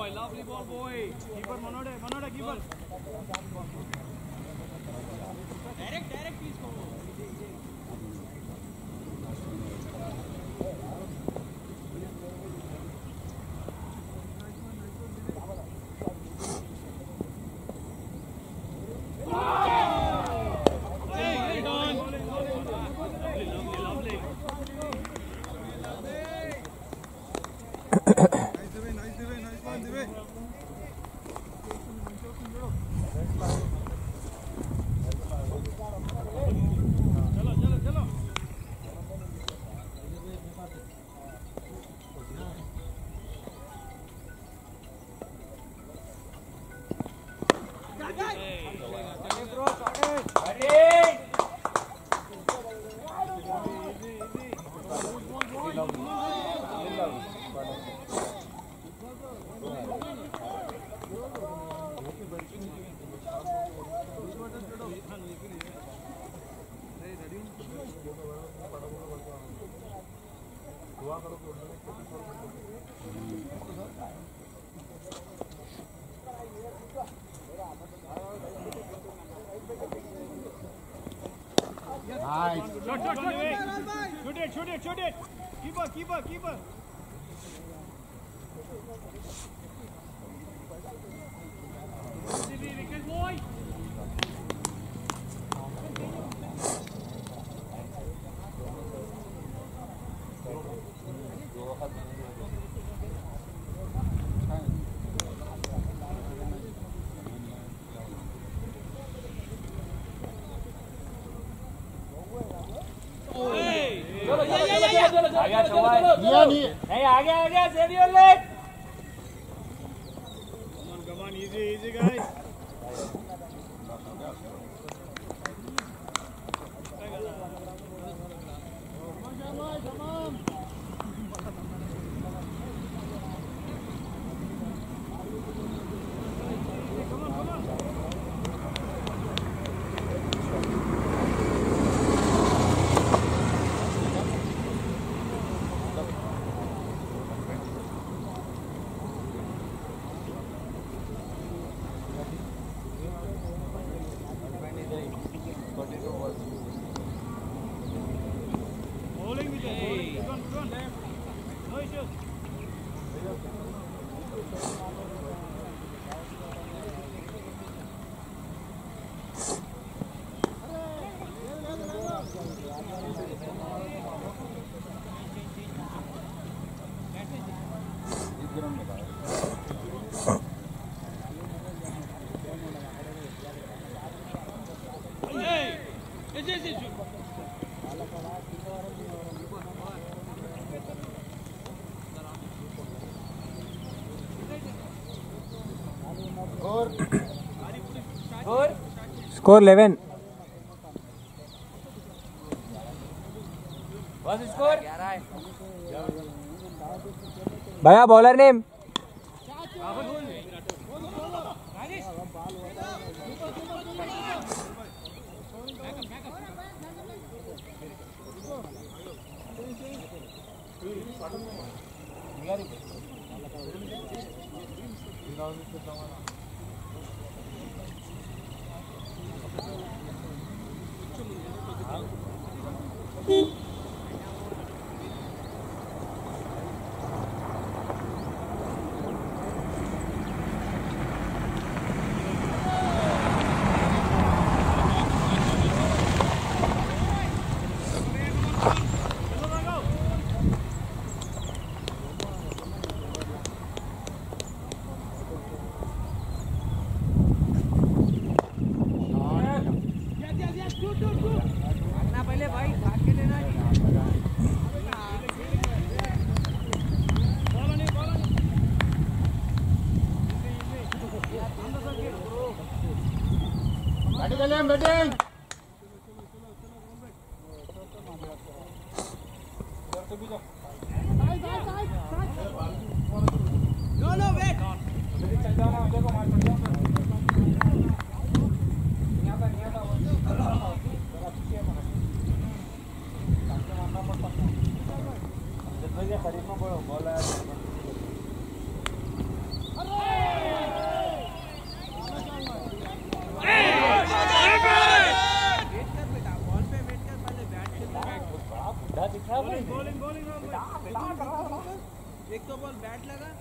lovely ball, boy. Keeper, Manode, keeper. Direct, please go. Shoot it. Keeper. Wicket boy. नहीं आ गया save your leg come on easy guys come on Score 11. What's the score? Bhaiya bowler name. Batting. No, wait. खरीदना पड़ो ball आया एक तो ball bat लगा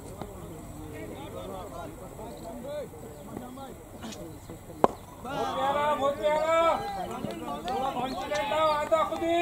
बहुत प्यारा थोड़ा कॉन्फिडेंट आओ आता खुद ही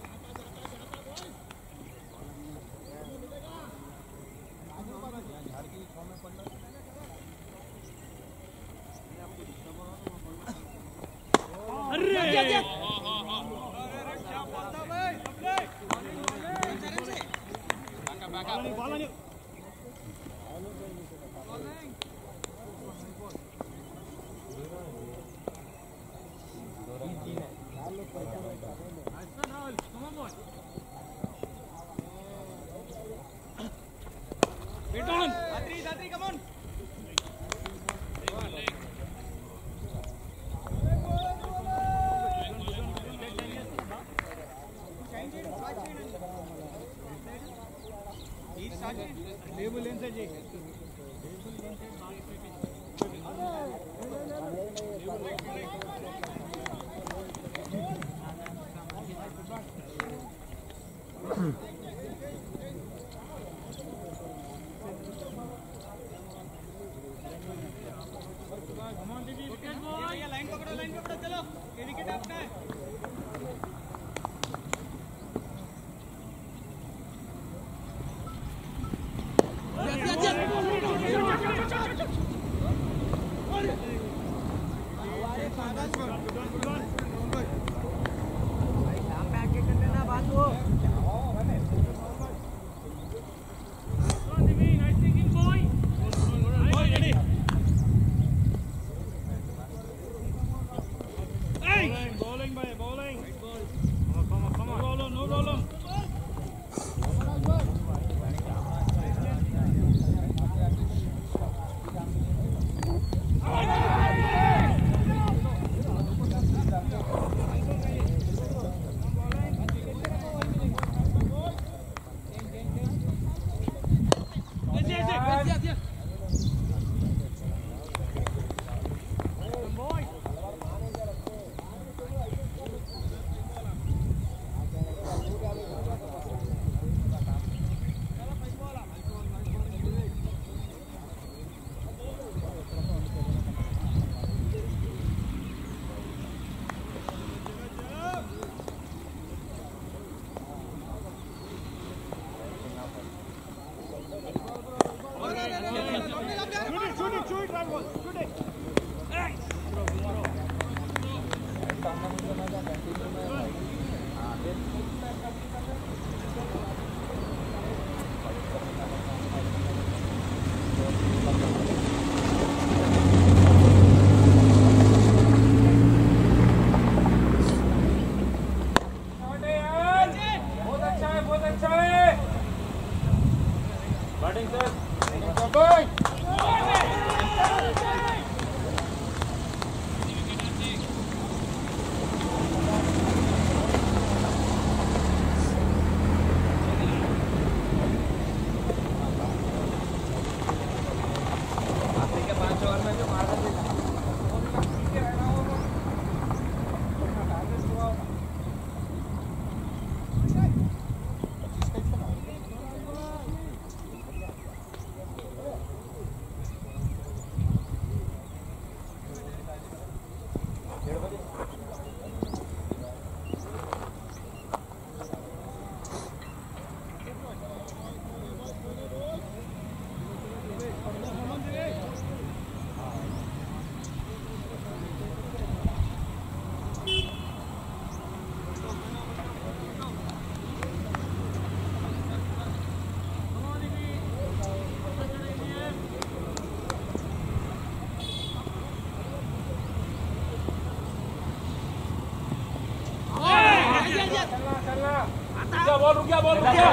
रुक गया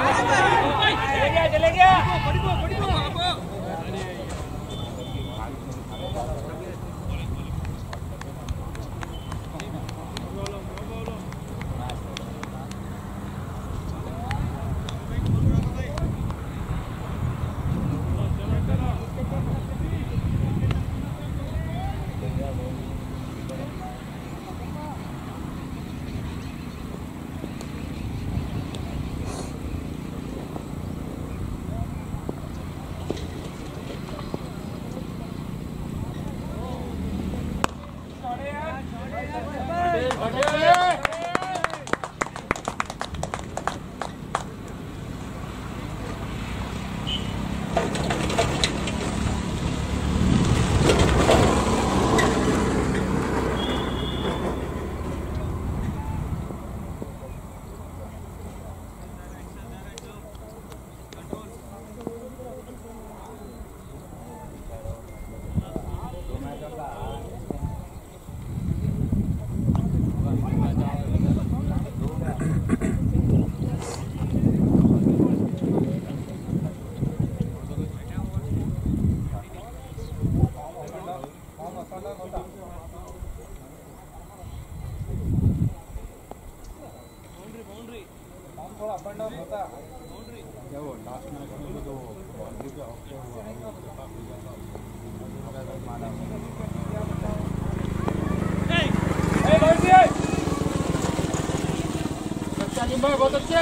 चले गया बहुत अच्छे।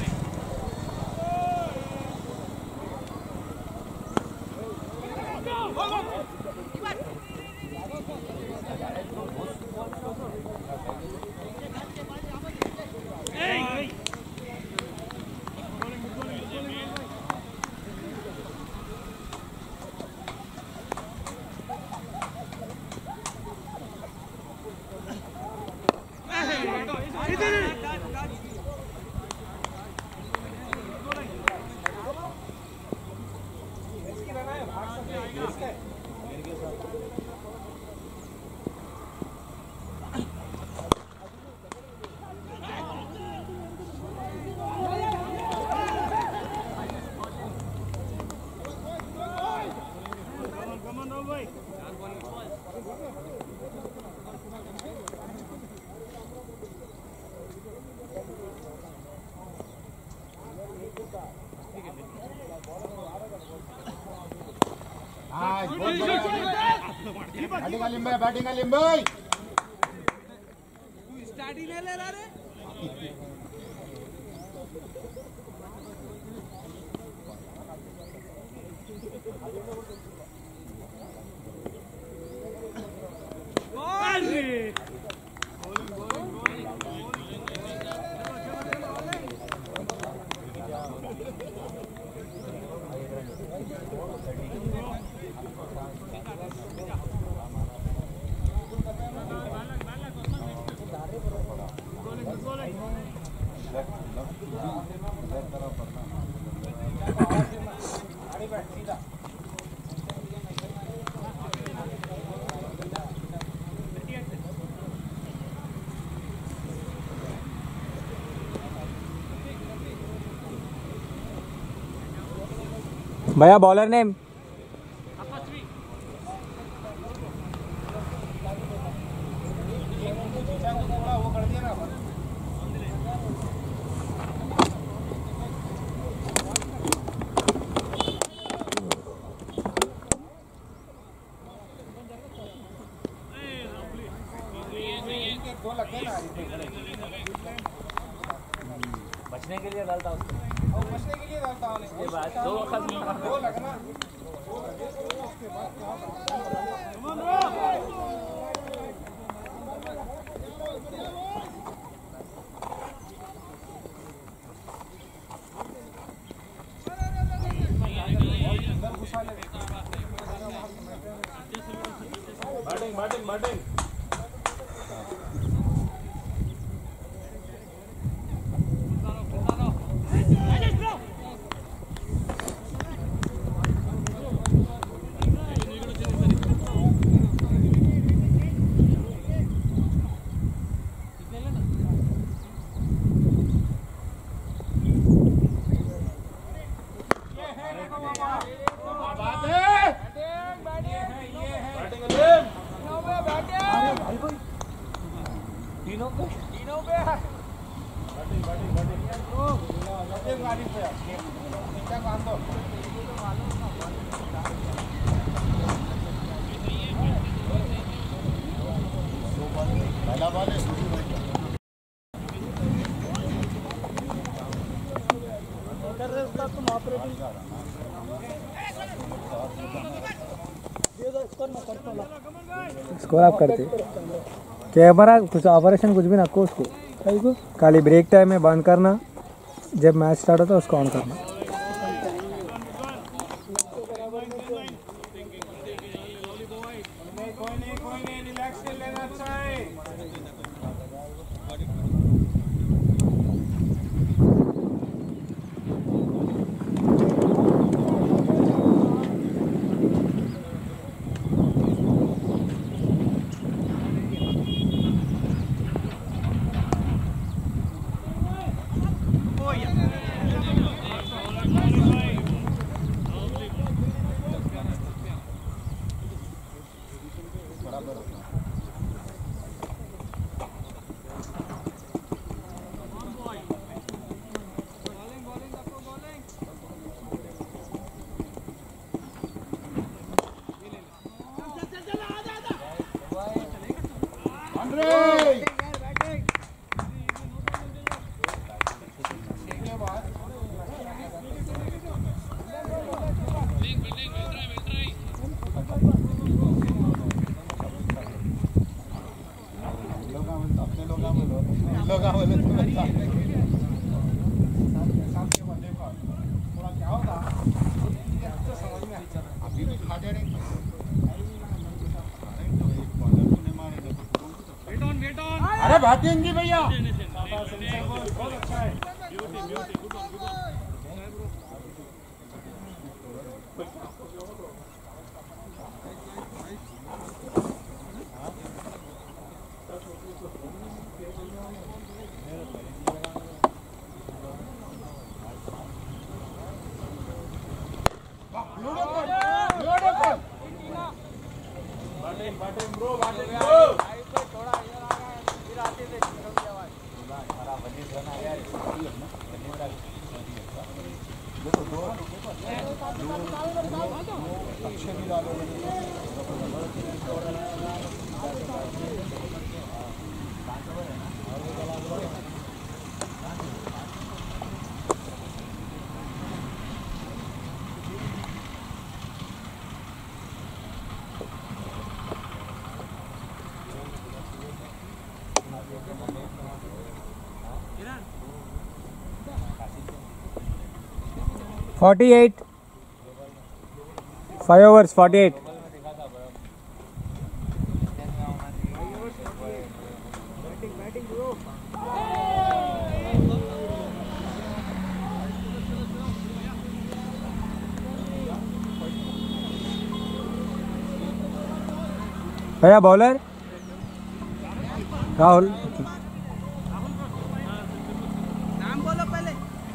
बैटिंग लिंबाई तू स्टार्ट ही नहीं ले रहा रे। भैया बॉलर नेम। बचने के लिए डालता उसको, बचने के लिए डालता हूँ। इसके बाद दो लगना बैटिंग स्कोर आप करते कैमरा कुछ ऑपरेशन कुछ भी ना को उसको खाली ब्रेक टाइम में बंद करना, जब मैच स्टार्ट होता है उसको ऑन करना। कोई नहीं रिलैक्स लेना अच्छा है। भागेंगी भैया। बहुत अच्छा है। $48 5 overs 48 भैया बॉलर राहुल नाम बोलो पहले।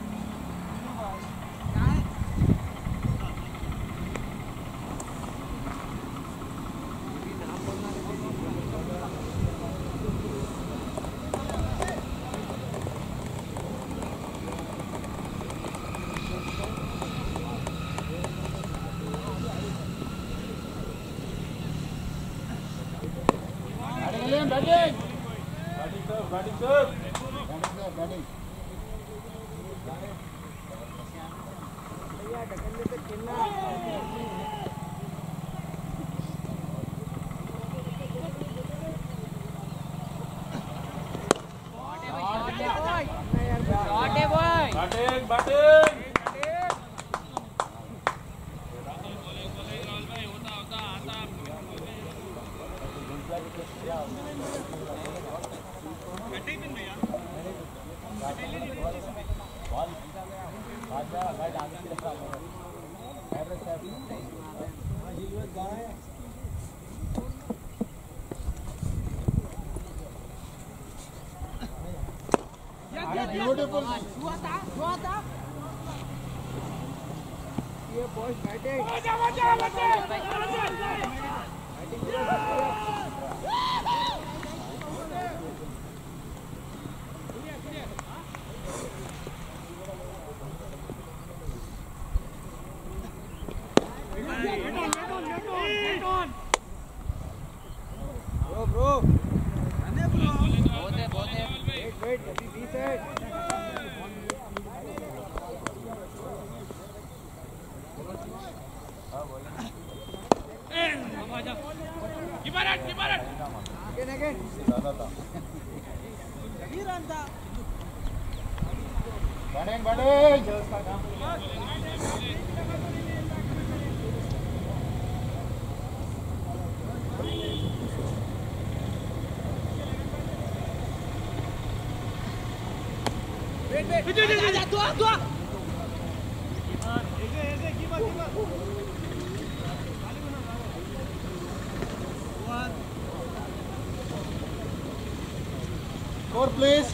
Score please.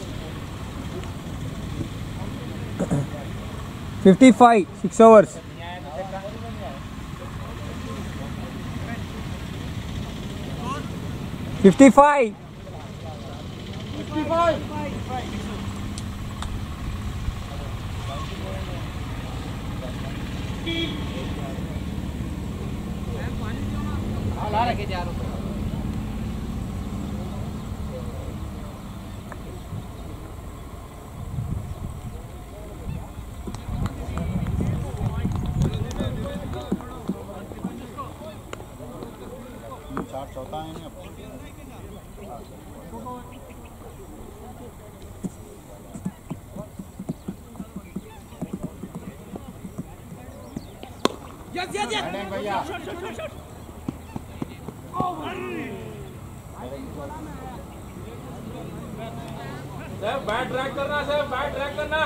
55 6 overs 55 चार चौथा है ना। भैया सर बैट ड्रैग करना, सर बैट ड्रैग करना।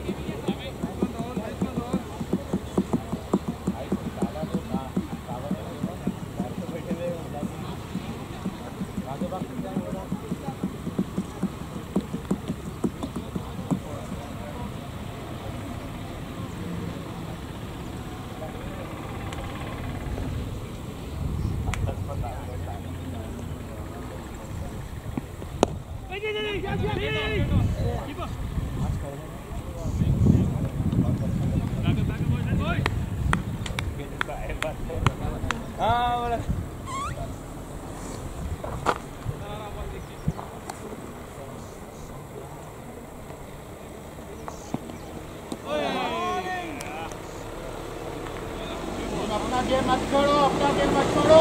अपना गेम मत छोड़ो, अपना गेम मत छोड़ो।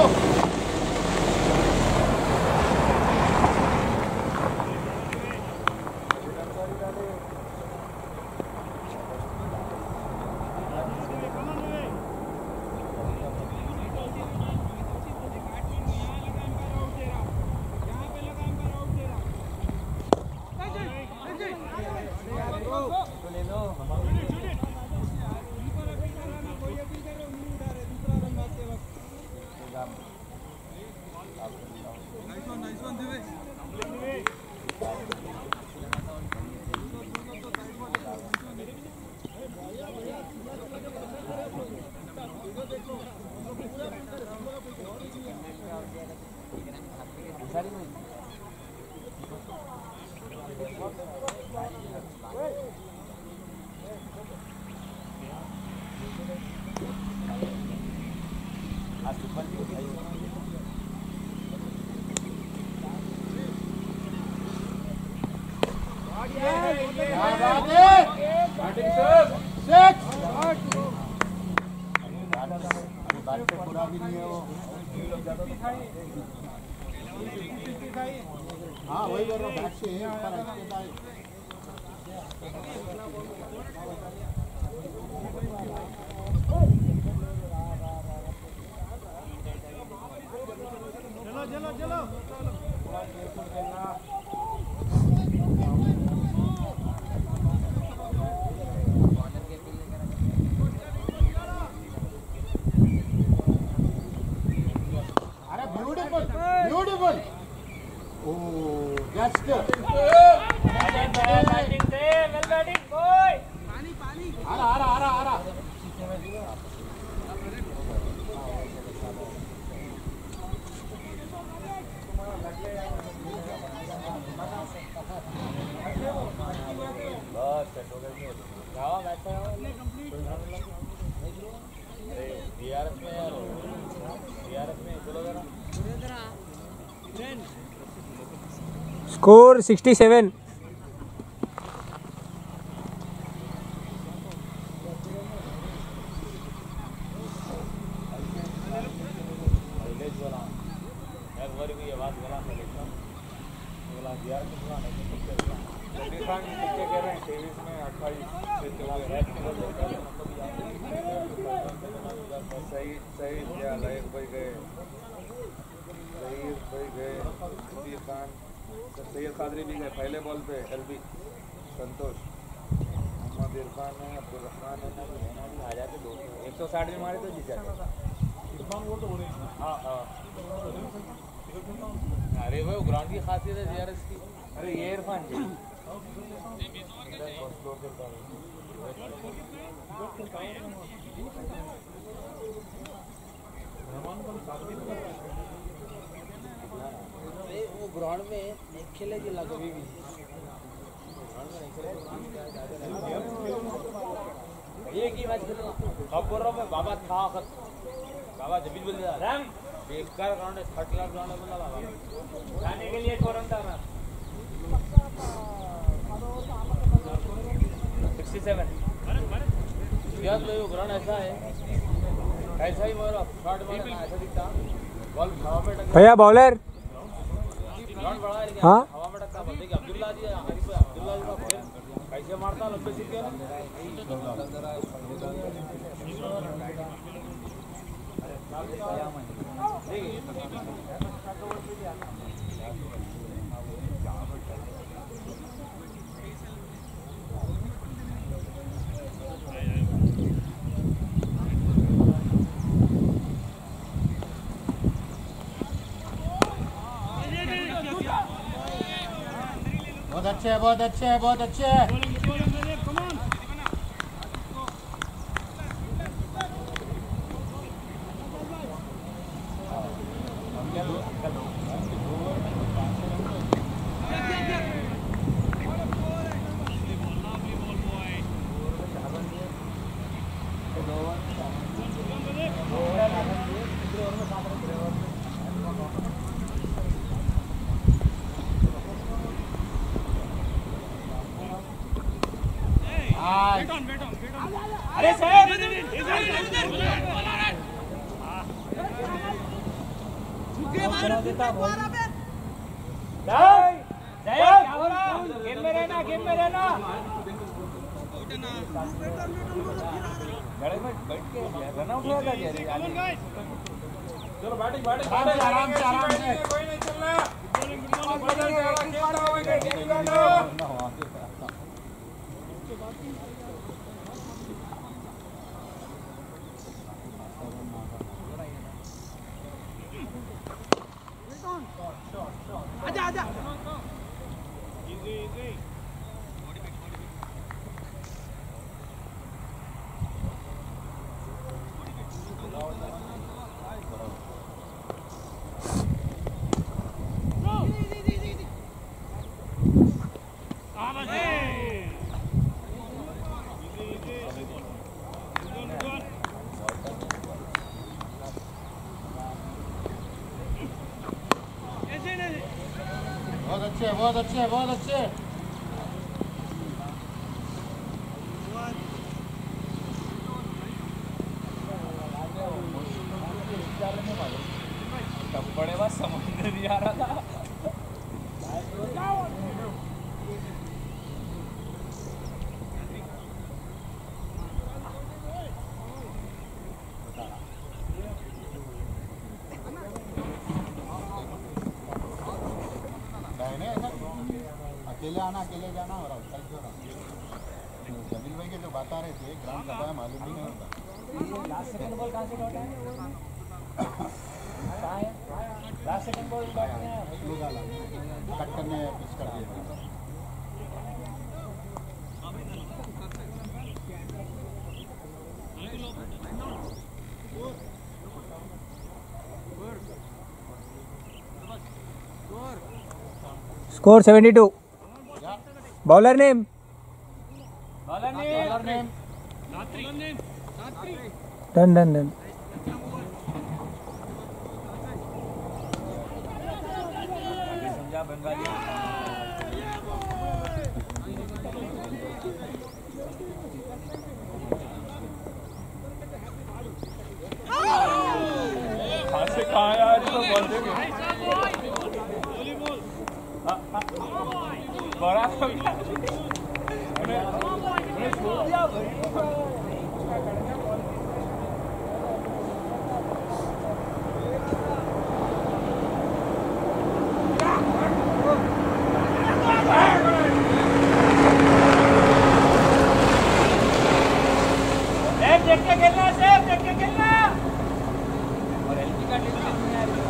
हाँ वही कर रहा हूँ, बैट से है ऊपर चलो चलो चलो। अरे beautiful beautiful. Oh, that's good. Batting से वेल बैटिंग बॉय। पानी पानी आ रहा बस सेट हो गया। जाओ बैठो डीआरएफ में यार, डीआरएफ में चलो जरा। स्कोर 67। सैयद कादरी भी गए पहले बॉल पे, एलबी संतोष, मोहम्मद इरफान है, अब्दुल रहमान है, आ जाते 160 में मारे तो जीत जाते। हाँ हाँ, अरे वो ग्राउंड की खासियत है जीआरएस की। अरे ये इरफान जी वो ग्राउंड में नहीं खेलेगी ला कभी भी। एक ही मैच खेलना। अब बोल रहा हूँ मैं बाबा था बाबा जब भी बोल रहा राम बेकार ग्राउंड है, 30 लाख ग्राउंड है बोला बाबा जाने के लिए फोरम था ना 67। याद लो वो ग्राउंड ऐसा है, ऐसा ही मारो शॉट मारना ऐसा दिखता, बॉल हवा में टकरा। भैया बॉलर ग्राउंड बड़ा है लेकिन हाँ हवा में टकरा। बोलते कि अब्दुल्ला जी का फिर कैसे मारता लंबे सीधे अच्छे है, बहुत अच्छे है, बहुत अच्छे है। अरे साहब गेम में रहना बैठ के रन आउट होगा चलो बैटिंग आराम से कोई नहीं चलना आजा इजी बहुत अच्छे। बड़े बात समझ नहीं आ रहा था अकेले जाना और आउटसाइड जो जमील भाई के जो बता रहे थे ग्राउंड कब है मालूम ही नहीं होता। लास्ट सेकंड बॉल कहाँ से लौटा है लास्ट सेकंड बॉल कट करने पिच कर दिया। स्कोर 72। बॉलर नेम डन समझा बंगाली कहाँ यार तो बोल देंगे बड़ा छोड़ दिया देख के खेलना और एलपी का टीम नहीं आ रही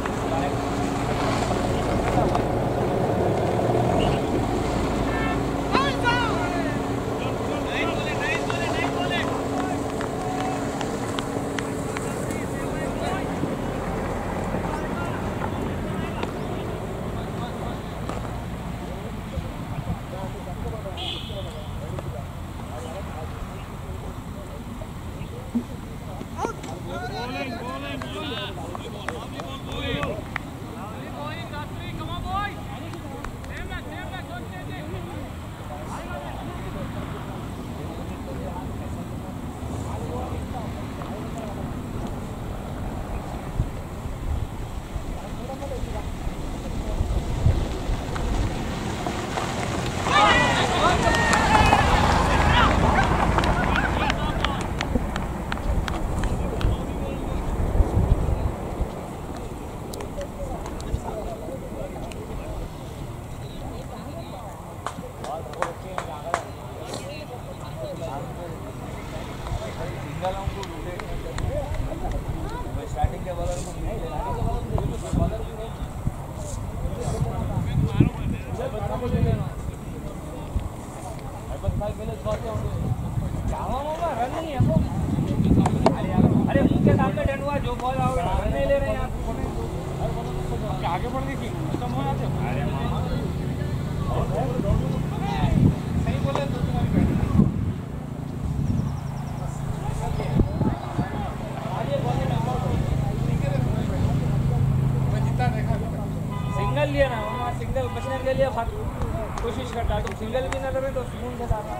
स्टार्टिंग के बॉलर को नहीं लेना सिंगल लिया ना, वहाँ सिंगल बचने के लिए कोशिश करता, तुम सिंगल भी ना करें तो सुकून के साथ।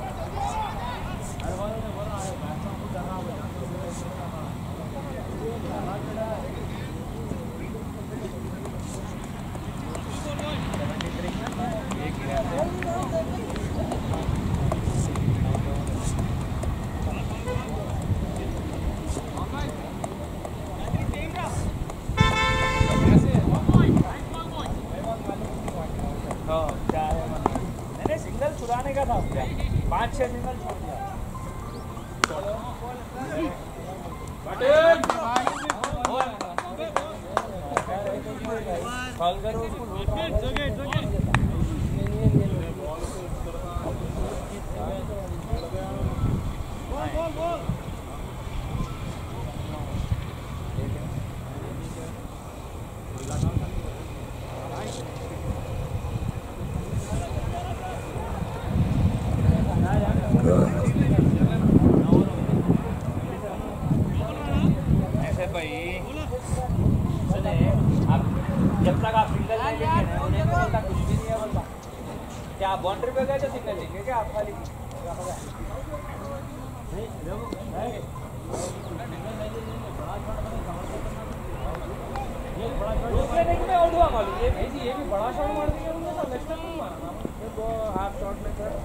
मैंने सिंगल छुड़ाने का था, 5-6 सिंगल छोड़ दिया। कॉल करो उसको। ऐसे भाई सुने, आप जब तक आप सिंगल नहीं लेंगे ना, उन्हें तो बोलता कुछ भी नहीं है बोलता। क्या आप बाउंड्री पे गए तो सिंगल लेंगे क्या आप खाली? दूसरे दिन में आउट हुआ मालूम, ये भी बड़ा शॉट मार दिया उन्होंने, तो नेक्स्ट टाइम नहीं मारना वो हाफ शॉट में कर।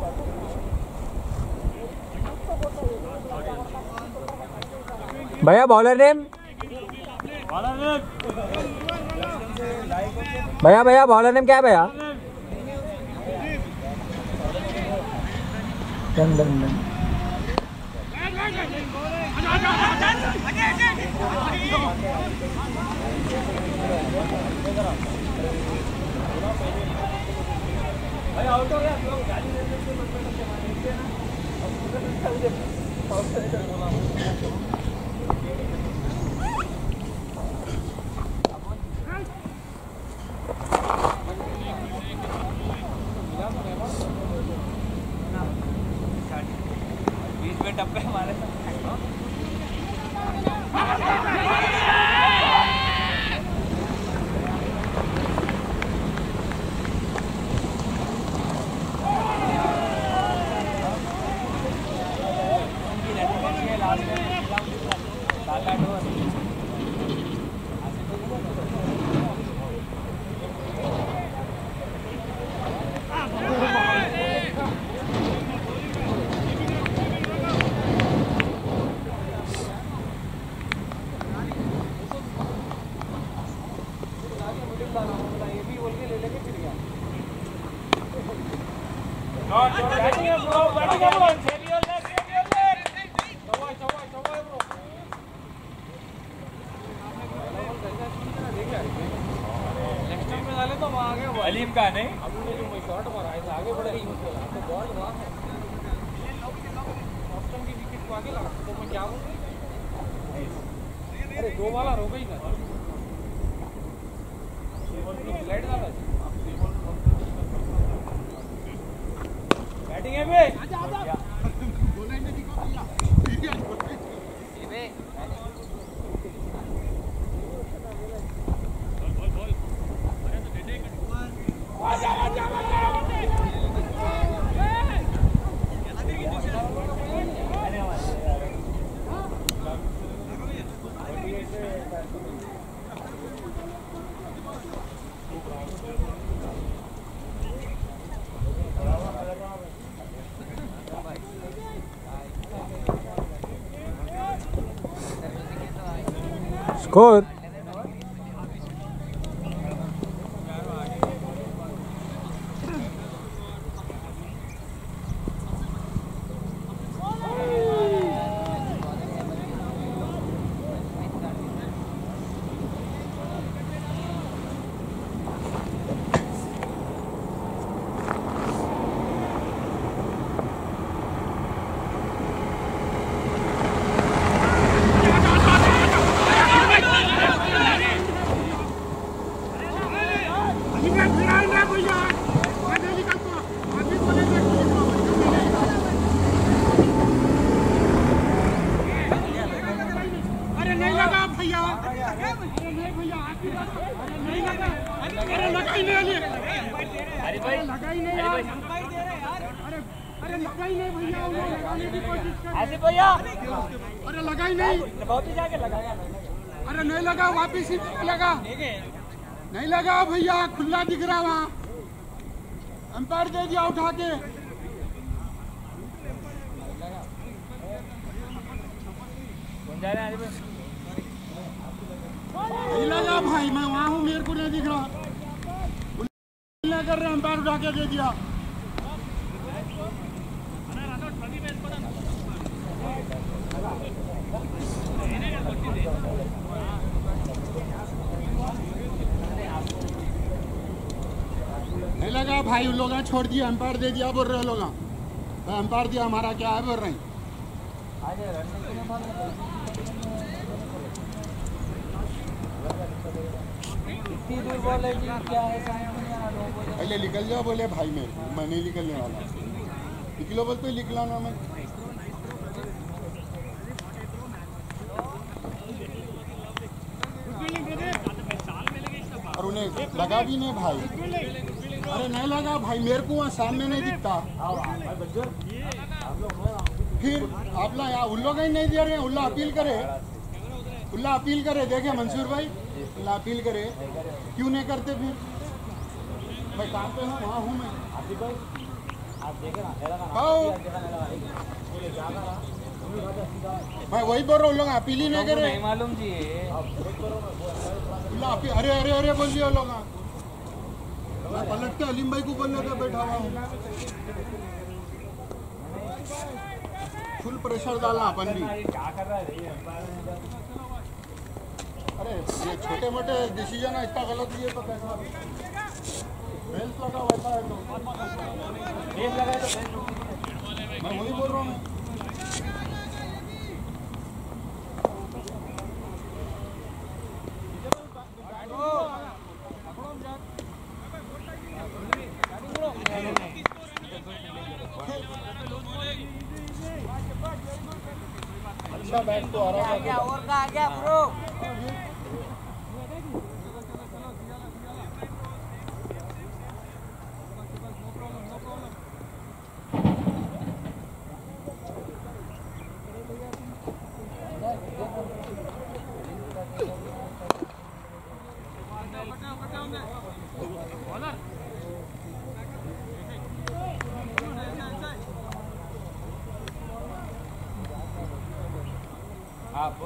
भैया बॉलर नेम, भैया बॉलर नेम क्या है भैया? Done done done. भाई आउट हो गया, गाली दे देते बीच में टप्पे हमारे अलीम का नहीं, हमने जो शॉट मारा है आगे बढ़ गई, तो बॉल वहाँ है ऑप्शन की विकेट को आगे लगा, तो मैं क्या बोलूँ? अरे 2 वाला रो गई ना, स्लाइड डाला बैटिंग है बे, स्कोर अरे लगा ही नहीं, बहुत ही जाके लगा। अरे नहीं लगा, वापिस ही लगा, नहीं लगा भैया, खुला दिख रहा वहाँ, अंपायर दे दिया उठा के। नहीं लगा भाई, मैं वहाँ हूँ, मेरे को नहीं दिख रहा, कर रहे अंपायर उठा के दे दिया। नहीं लगा भाई, उन लोगों ने छोड़ दिया, अंपायर दे दिया बोल रहे लोग, अंपायर दिया, हमारा क्या है बोल रहे हैं। पहले निकल जाओ बोले भाई, मैं नहीं निकलने वाला, निकलो बोलते निकला ना मैं। और उन्हें लगा भी नहीं भाई, अरे नहीं लगा भाई, मेरे को वहाँ सामने नहीं दिखता। फिर आप लोग यहाँ उन लोग ही नहीं दे रहे हैं, उल्ला अपील करे, उल्ला अपील करे, देखे मंसूर भाई, उल्ला अपील करे, क्यों नहीं करते फिर? मैं काम पे हूँ, वहाँ हूँ मैं। मैं वही बोल रहा हूँ, लोग अपील ही नहीं करे, नहीं मालूम जी। अरे अरे अरे बोल दिया लोग, मैं पलट के अलीम भाई को बोलने का बैठा हुआ हूँ। फुल प्रेशर डालना अपन भी। अरे ये छोटे मोटे डिसीजन है, इतना गलत भी है तो कैसा बेल्ट लगा वैसा है तो मैं वही बोल रहा हूँ। अच्छा बैट तो आ रहा है, और का आ गया ब्रो। आप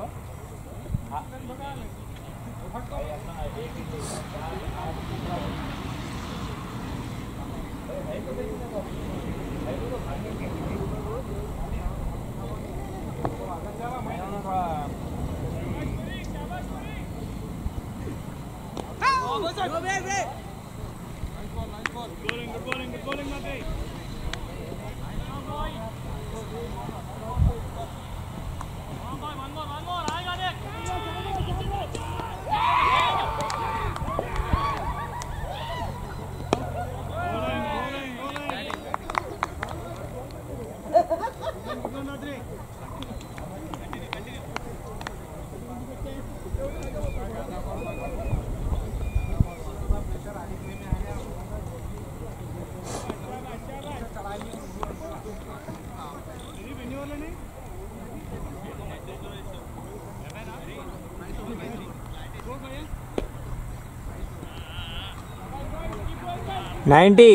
$90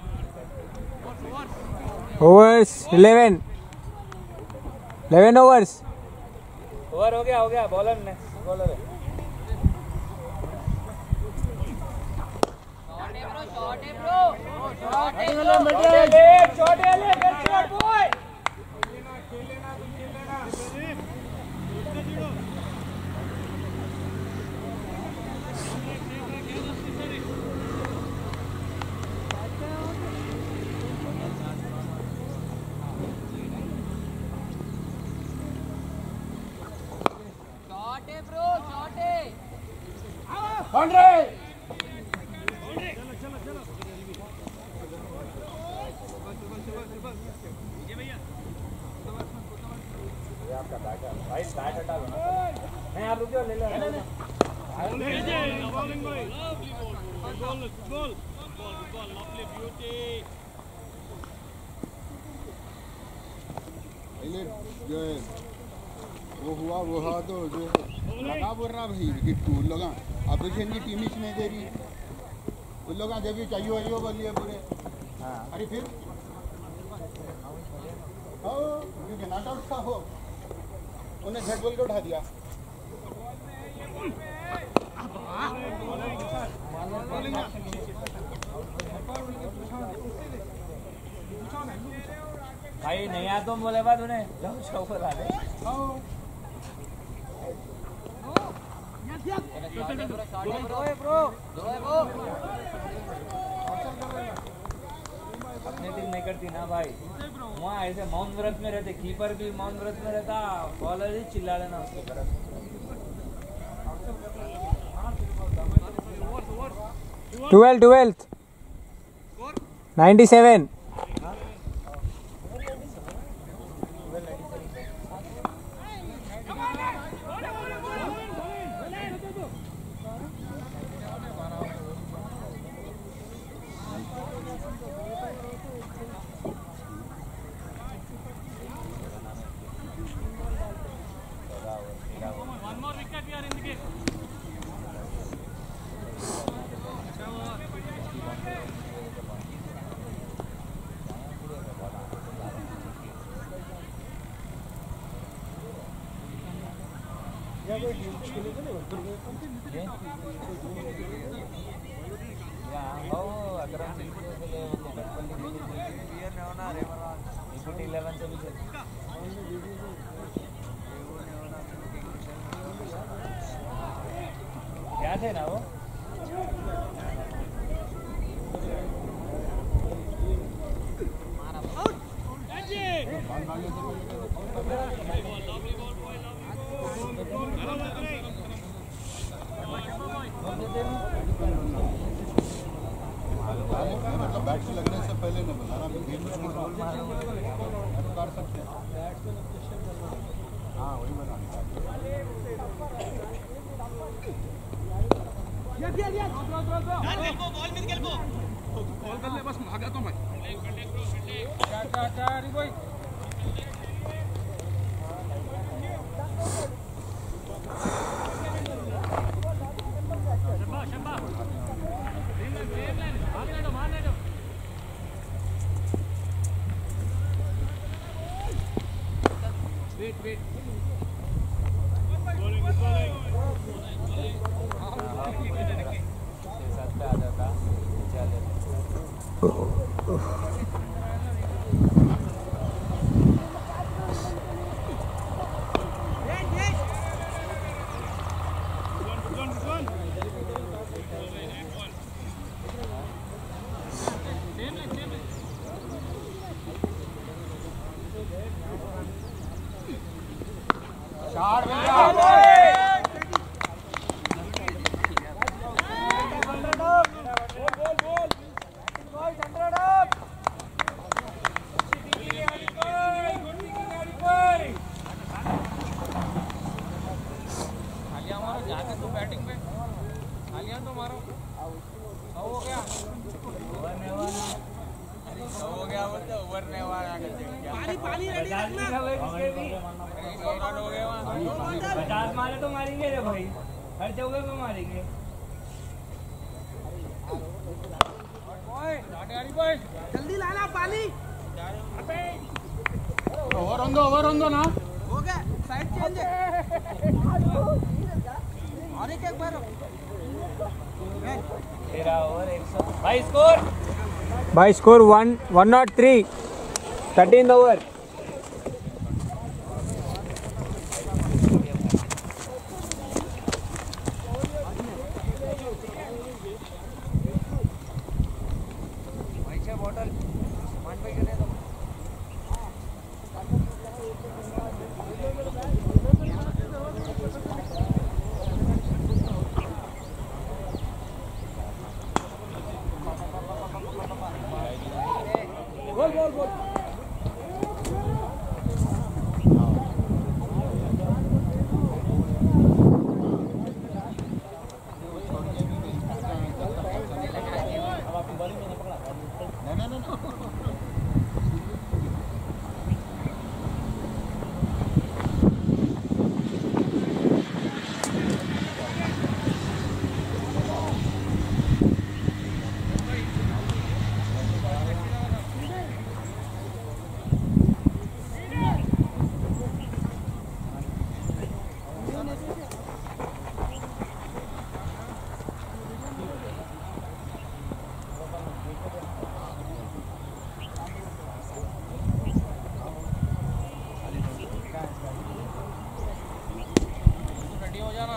overs 11 overs। ओवर हो गया बॉलर ने बॉलर है। भाई बैट हटा लो ना, नहीं आप रुक जाओ, ले लो। पहले जो है वो हुआ तो जो लगा बोल रहा भाई विकेट को उन लोग अपोजिशन की टीम ही नहीं दे रही उन लोग जब भी चाहिए वही बोलिए पूरे अरे फिर क्योंकि नॉट आउट था हो उन्हें झट बोल के उठा दिया भाई नहीं आ तुम बोले बात उन्हें जाओ शौक ला दे अपनी टीम नहीं करती ना भाई वहाँ ऐसे मौन व्रत में रहते कीपर भी मौन व्रत में रहता बॉलर ही चिल्ला लेना उसके तरफ 12th 97 क्या थे ना वो मतलब बैट से लगने से पहले नहीं बता रहा कर सकते हैं हाँ वही बना कॉल कर ले बस भागा तो भाई मारे तो मारेंगे रे भाई हर जगह पे मारेंगे जल्दी लाना पानी ओवर ऑन दो ना हो गया साइड चेंज और एक बार तेरा ओवर 100 भाई score by score 103 13th over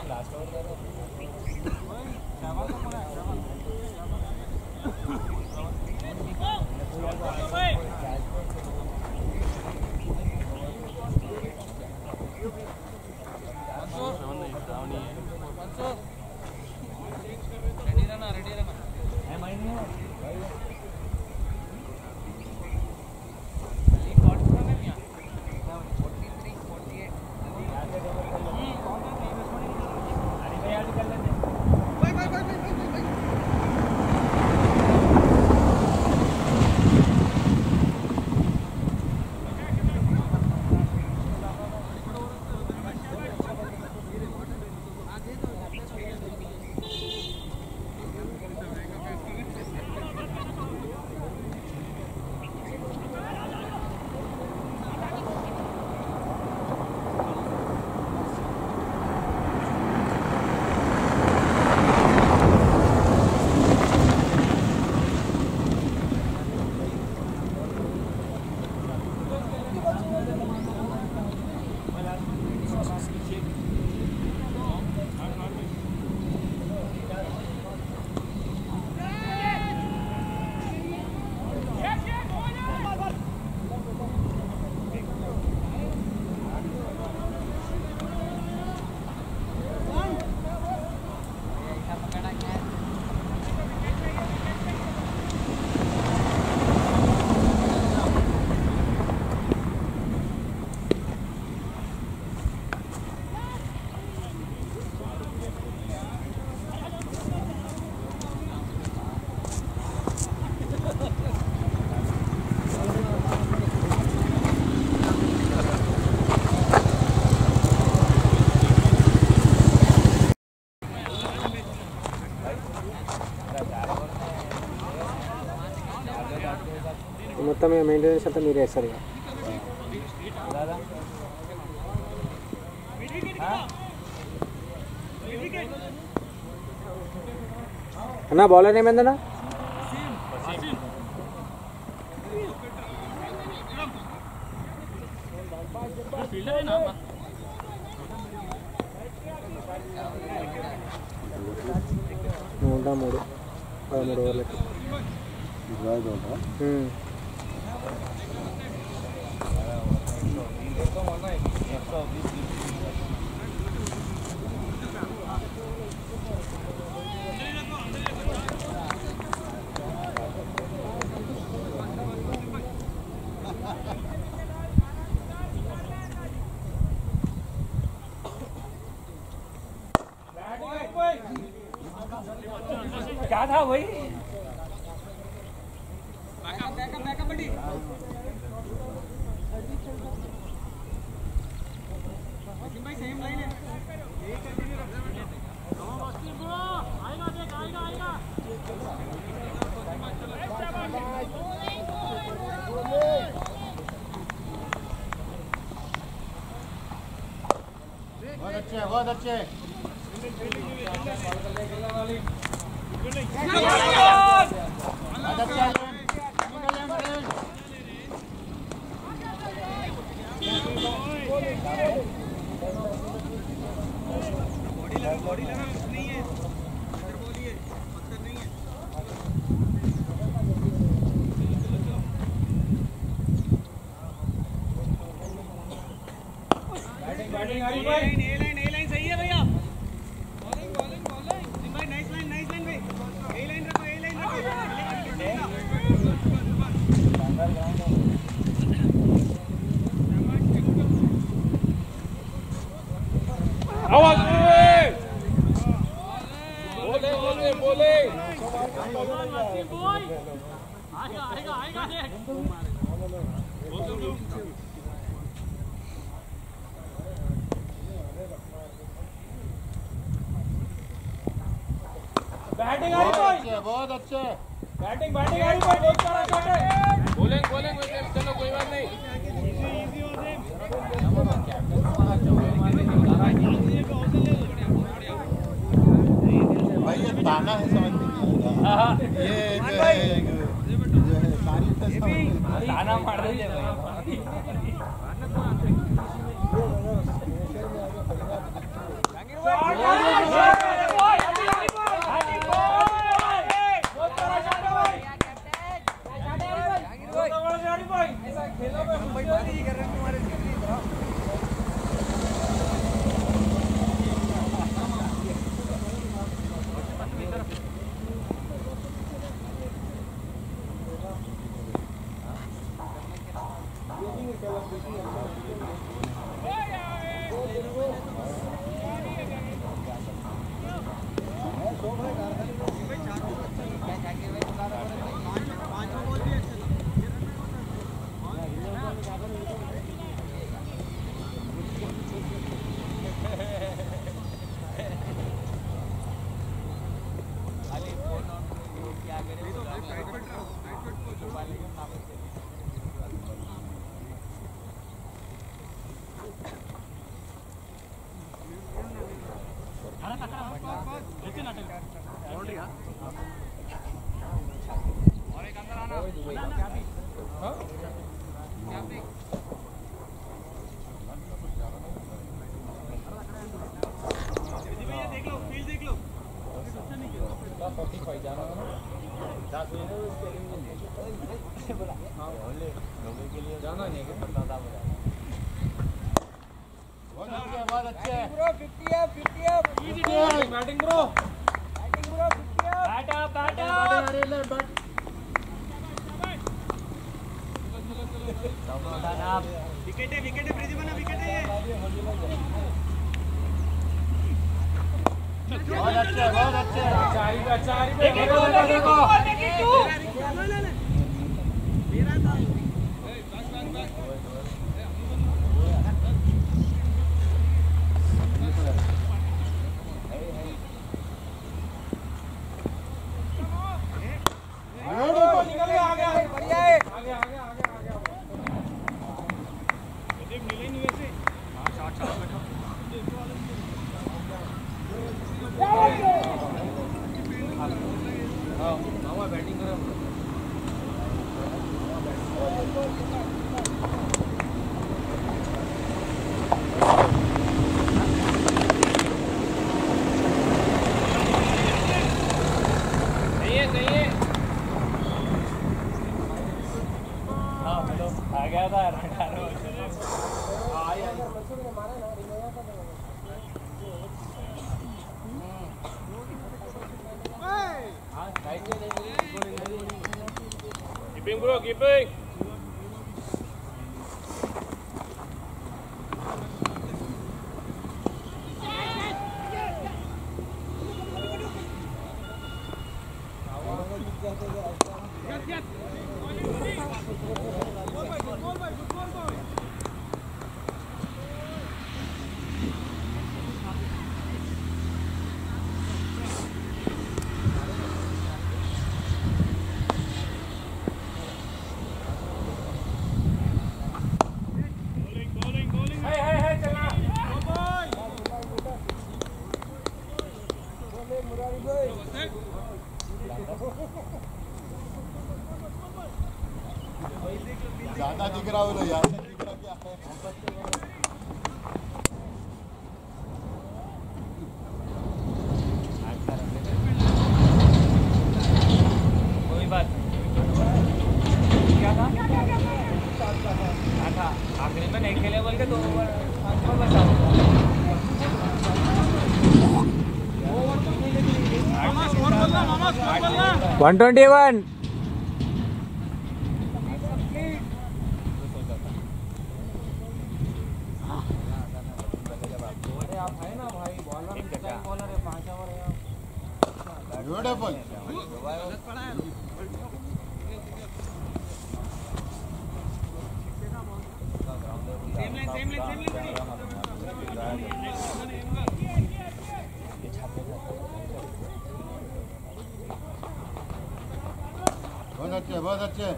మొత్తం మెయింటెనెన్స్ అంతా మీరే వేస్తారు ఇక. అన్నా బౌలర్ ఏమైందన్నా? ఉంటా 13 ఓవర్లకి. क्या था भाई? बैकअप बड़ी भाई सेम लाइन है। बहुत अच्छे बहुत अच्छे। बॉडी लगा नहीं है, अंदर बोलिए पत्थर नहीं है। बैटिंग आ रही भाई। ए लाइन सही है भैया। बॉलिंग बॉलिंग बॉलिंग भाई नाइस लाइन भाई। ए लाइन रखो आवाज बोले आएगा बैटिंग आ रही है बहुत अच्छे। बैटिंग आ रही है बोलेंगे चलो कोई बात नहीं। भाई ये ताना है समझ में नहीं आता। ये तारीफ है समझ में नहीं आता। ताना मार दीजिए भाई। Keeping bro, keeping. ज्यादा दिख रहा हो तो यार दिख रहा क्या है कोई बात क्या था आखिरी में नहीं खेले बोल के 2 ओवर बचा 121 ब्यूटीफुल बहुत अच्छे बहुत अच्छे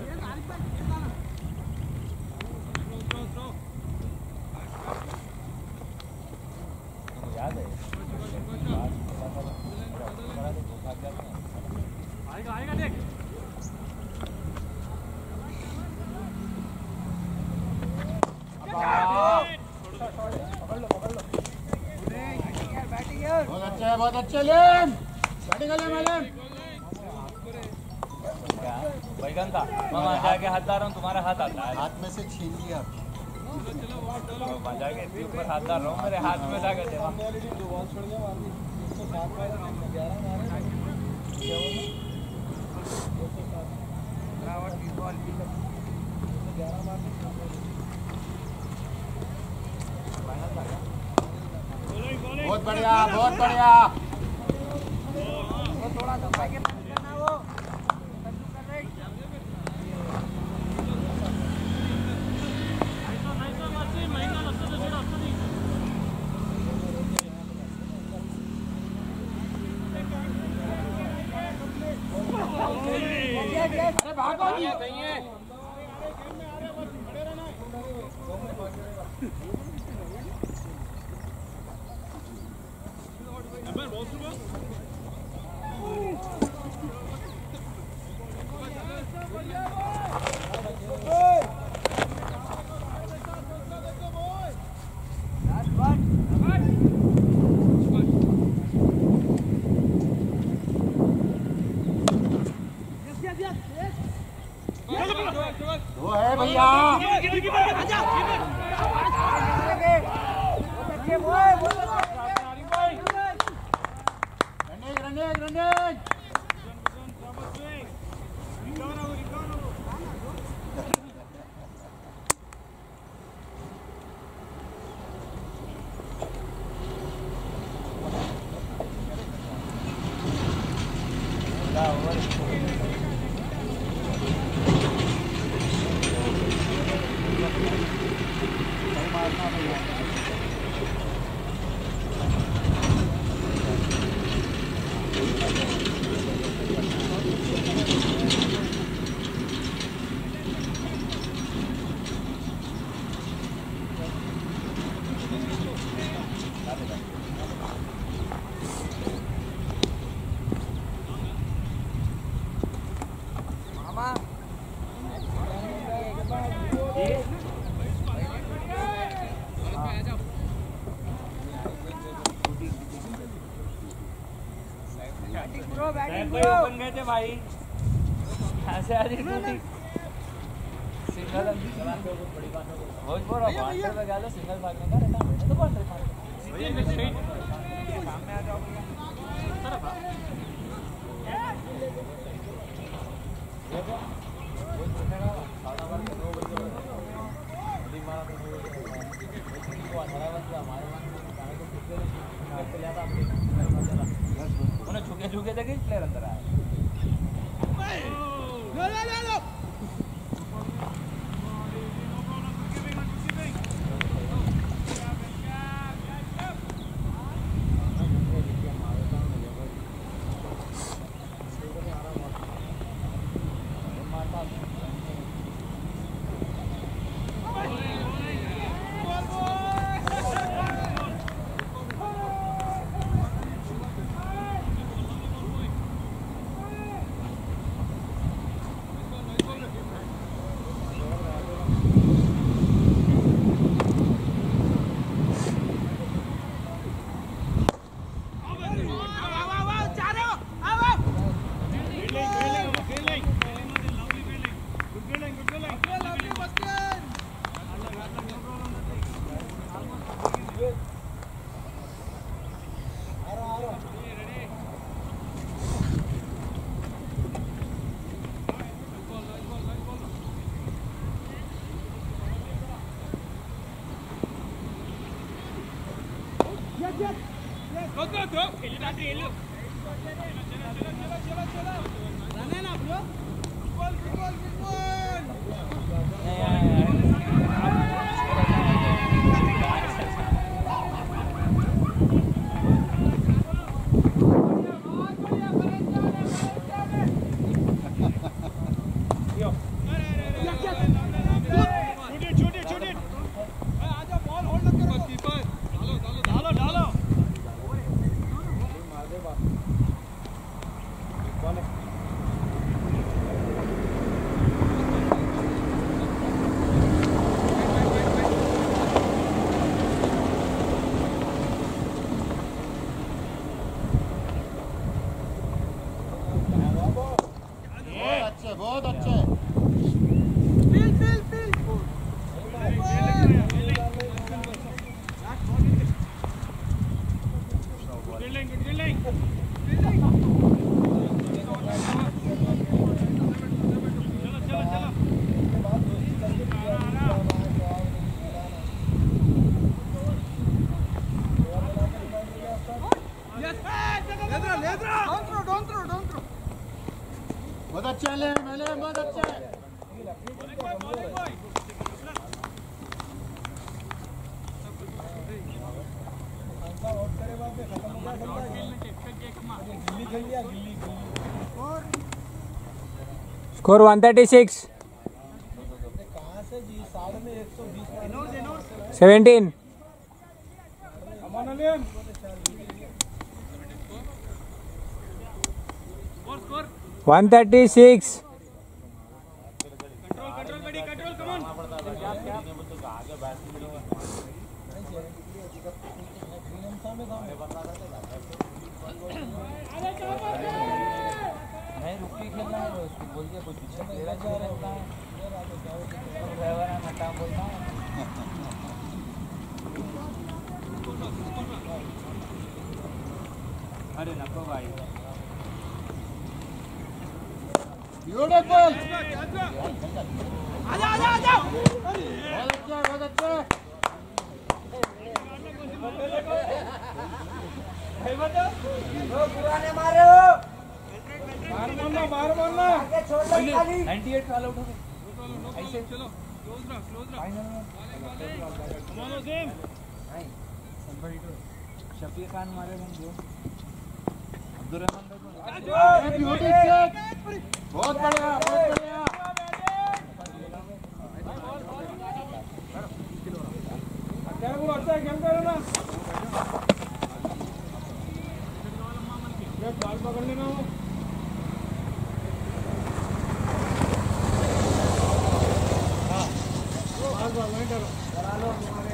आएगा देख बहुत अच्छे लेम बैटिंग लेम लेम बैगन था मैं वहाँ जाके हाथ डाल रहा हूँ तुम्हारा हाथ आता है हाथ में से छीन लिया वहाँ जाके इसके ऊपर हाथ डाल रहा हूँ मेरे हाथ में जाकर देवा बहुत बढ़िया, बहुत बढ़िया। थोड़ा दबा के बंद करना वो। अरे भागो जी। वो है भैया। रनिंग। बन गए थे भाई ऐसे आज सिंगल बहुत बड़ा बाउंड्री पे गया था सिंगल भागने का रहता है तो बाउंड्री सामने आ जाओ उन्हें झुके थे कि प्लेयर अंदर आया बहुत अच्छे। बहुत अच्छा ले मैंने बहुत अच्छा है स्कोर 136 17 136 कंट्रोल बेटी कंट्रोल कम ऑन नहीं रुक के खेलना है उसको बोल के कुछ पीछे तेरा जो रहता है ड्राइवर है मटा बोलता है अरे नको भाई ब्यूटीफुल आजा आजा आजा बहुत अच्छा भाई बता वो पुराने मारो बाहर मारना आगे छोड़ दो खाली 98 वाला उठो ऐसे चलो क्लोज रहा come on same Shafiq Khan मारे बंदे अब्दुल रहमान ब्यूटी बहुत बढ़िया बहुत बढ़िया क्या वो अच्छा गेम करो ना ये बॉल पकड़ लेना वो हां बॉल नहीं करो करा लो तुम्हारे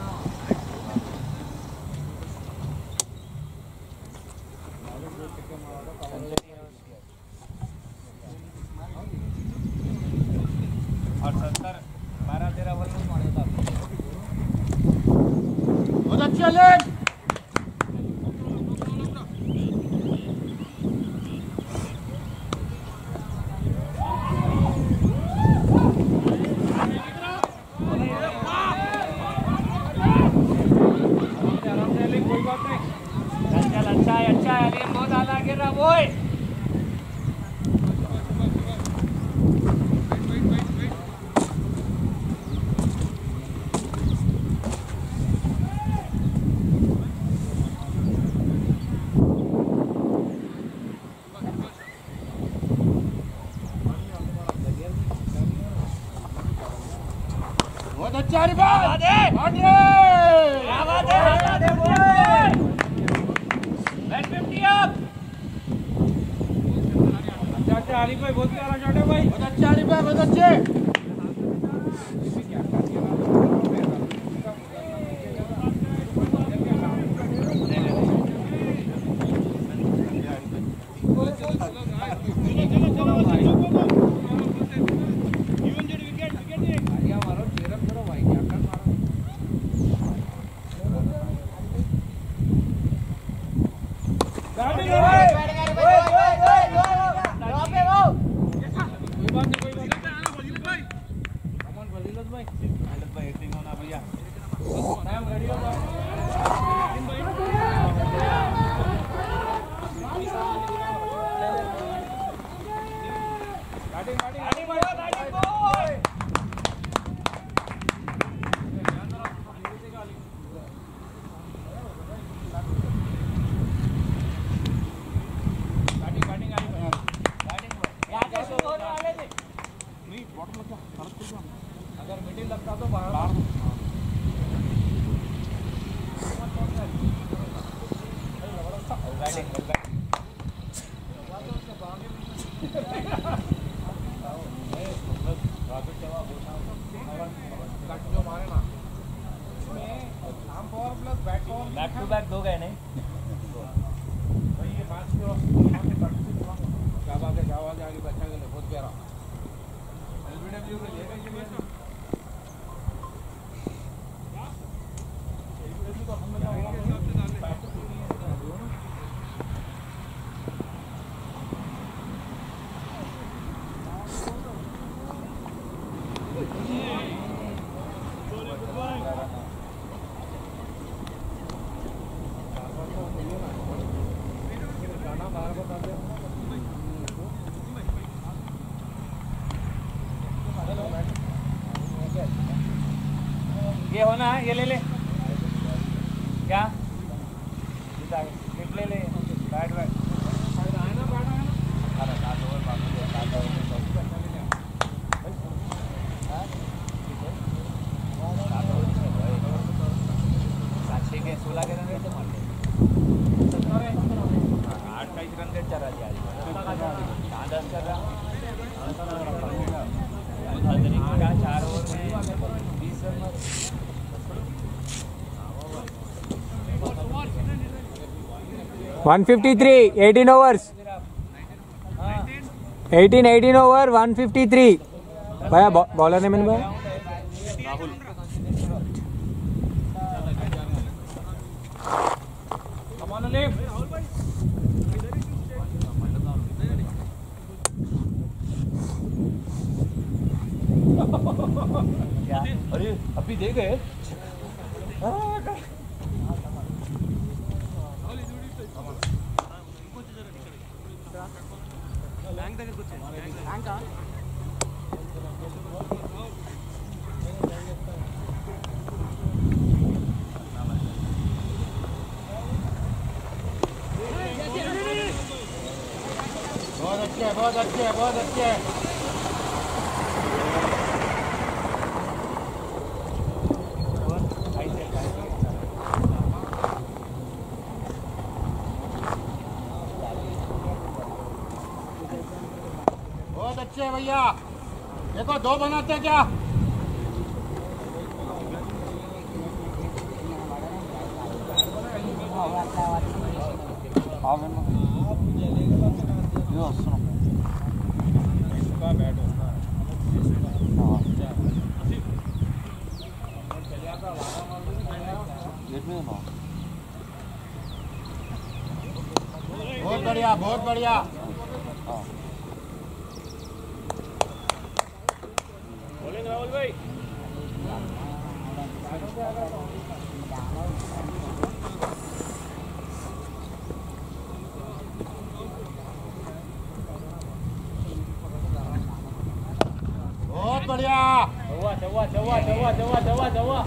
और 70 12-13 बॉल में मार देता बहुत अच्छा लेग अच्छा है अली बहुत आला गिर रहा वो बहुत अच्छा रिबाउंड आगे अच्छा अली भाई बहुत प्यारा शॉट है भाई बहुत अच्छा रिबाउंड बहुत अच्छे अगर मिडिल लगता तो बाहर बैक टू बैक दो गए नहीं क्या बात है आगे बच्चा के लिए बहुत प्यारा एलबीडब्ल्यू के लिए ये होना है, ये ले ले क्या क्लिप ले ले बैट बैट के 16 के रन रेट मान ले 28 रन रेट चल रहा है आज 10 कर रहा 4 ओवर में 20 रन 153 18 overs 18 over 153 भैया बॉलर नेम भैया राहुल कम ऑन लिफ्ट क्या अरे अभी दे गए बहुत अच्छे है बहुत अच्छे है बहुत अच्छे है भैया देखो 2 बनाते क्या बहुत बढ़िया बहुत बढ़िया बोलेंगे राहुल भाई बहुत बढ़िया चौवा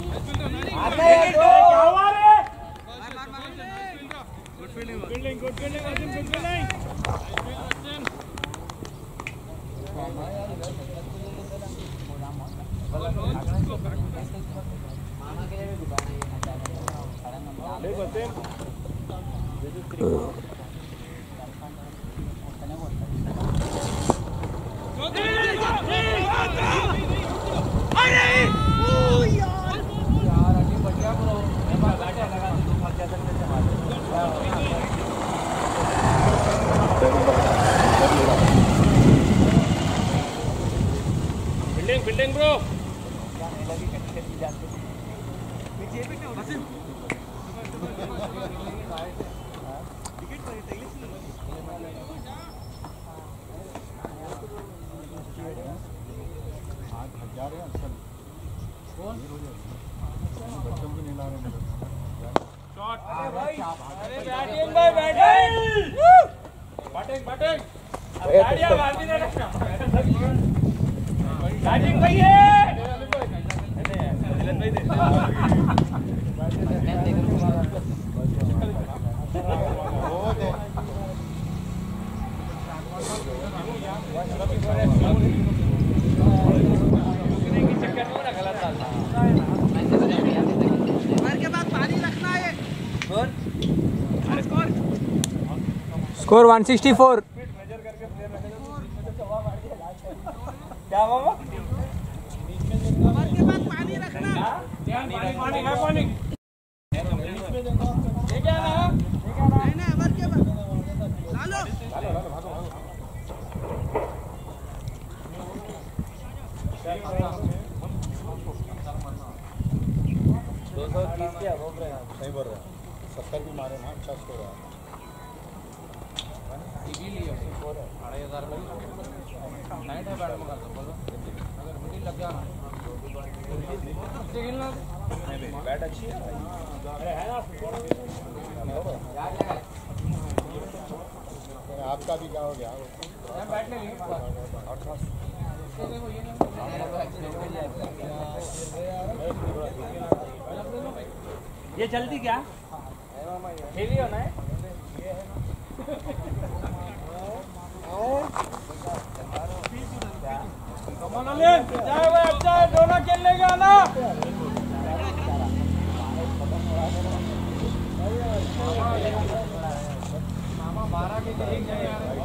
फील्डिंग ब्रो स्कोर 164 क्या बाबा के बाद पानी रखना पानी है पानी ये क्या ना नहीं ना अवर के बाद लालो 230 क्या बोल रहे हैं सही बोल रहे हैं 70 भी मारे ना अच्छा स्कोर है नाइट है बैट में कर दो बोलो अगर मिडिल लग गया ना बैट अच्छी है अरे है ना आपका भी क्या हो गया बैट ले ली ये चलती क्या हेवी होना है डोला खेलने का ना मामा 12 के एक जने आ रहे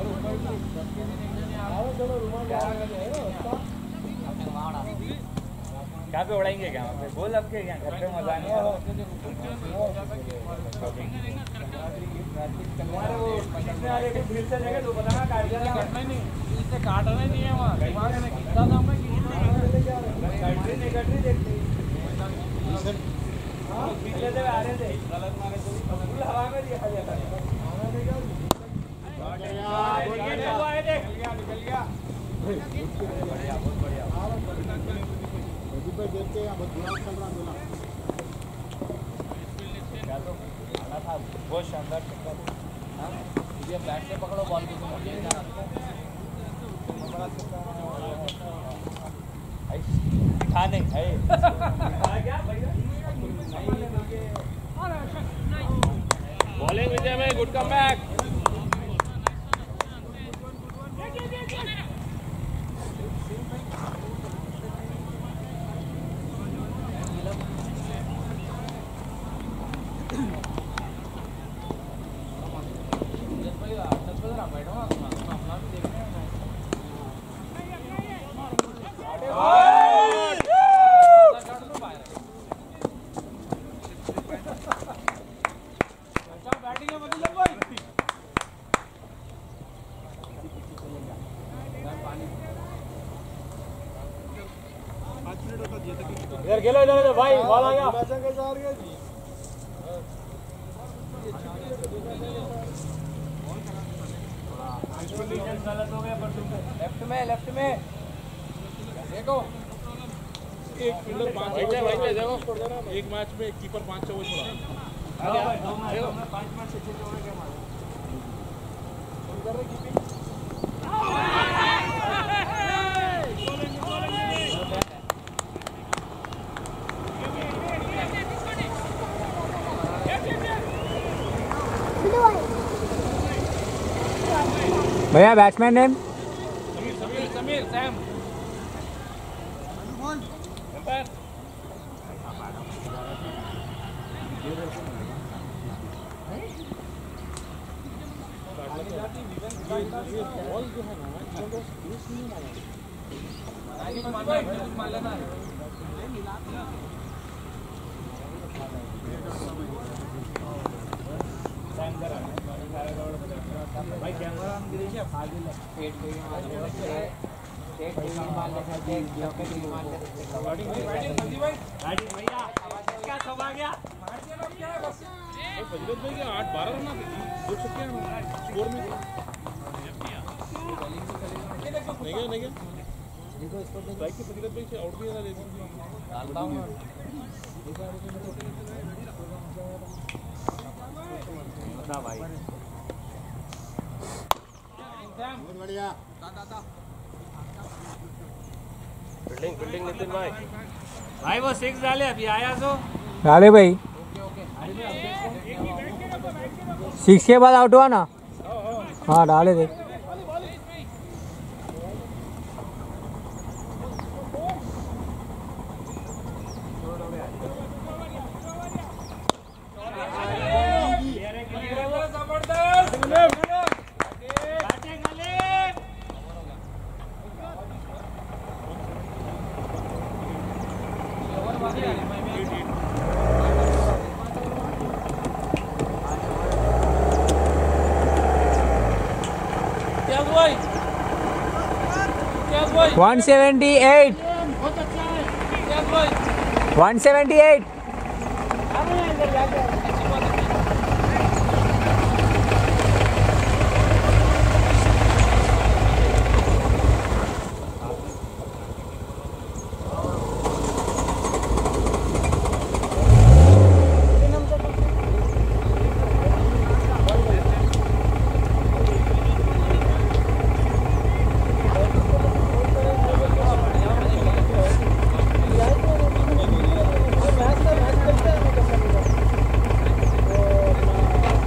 क्या पे उड़ाएंगे क्या वहाँ पे बोल अब के क्या घर पे मजा नहीं आ काटना नहीं है वहाँ आ रहे थे हवा में दिखा जाता देखते हैं बहुत बुरा चल रहा बहुत शानदार चक्कर ये बैट से पकड़ो बॉल को खाने बॉलिंग विजय में गुड कम बैक इधर खेलो इधर भाई बॉल आ गया लेफ्ट में देखो एक फील्डर 5 देखो एक मैच में कीपर 5 वो छोड़ा 5 मैच से 6 क्या भैया बैट्समैन नेम समीर सैम भाई कैमरा हम देखिए फाजिल पेट पे मार ले पेट पे मार ले देख पे मार ले बैटिंग संदीप भाई बैटिंग भैया क्या सब आ गया मार दिया ना क्या बस फजरत भाई के 8-12 रन देख सकते हैं स्कोर में नहीं क्या देखो इसको स्ट्राइक के फजरत भाई से आउट भी ना लेकिन डालता हूं बता भाई बहुत बढ़िया फील्डिंग नितिन भाई वो 6 डाले अभी आया तो डाले भाई 6 के बाद आउट हुआ ना हाँ डाले थे बहुत अच्छा है 178 बढ़िया